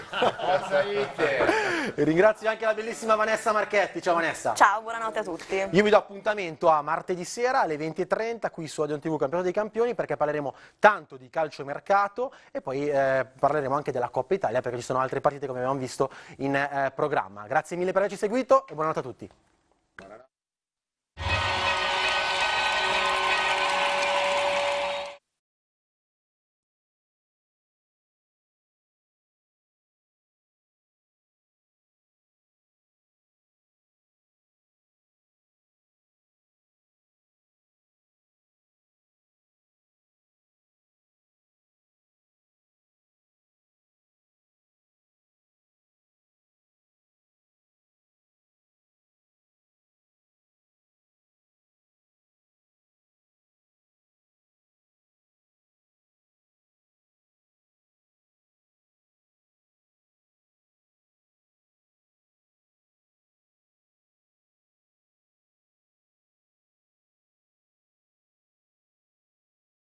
ecco. Ringrazio anche la bellissima Vanessa Marchetti. Ciao Vanessa. Ciao, buonanotte a tutti. Io vi do appuntamento a martedì sera alle venti e trenta qui su Odeon tivù Campionato dei Campioni, perché parleremo tanto di calciomercato e poi eh, parleremo anche della Coppa Italia, perché ci sono altre partite come abbiamo visto in eh, programma. Grazie mille per averci seguito e buonanotte a tutti.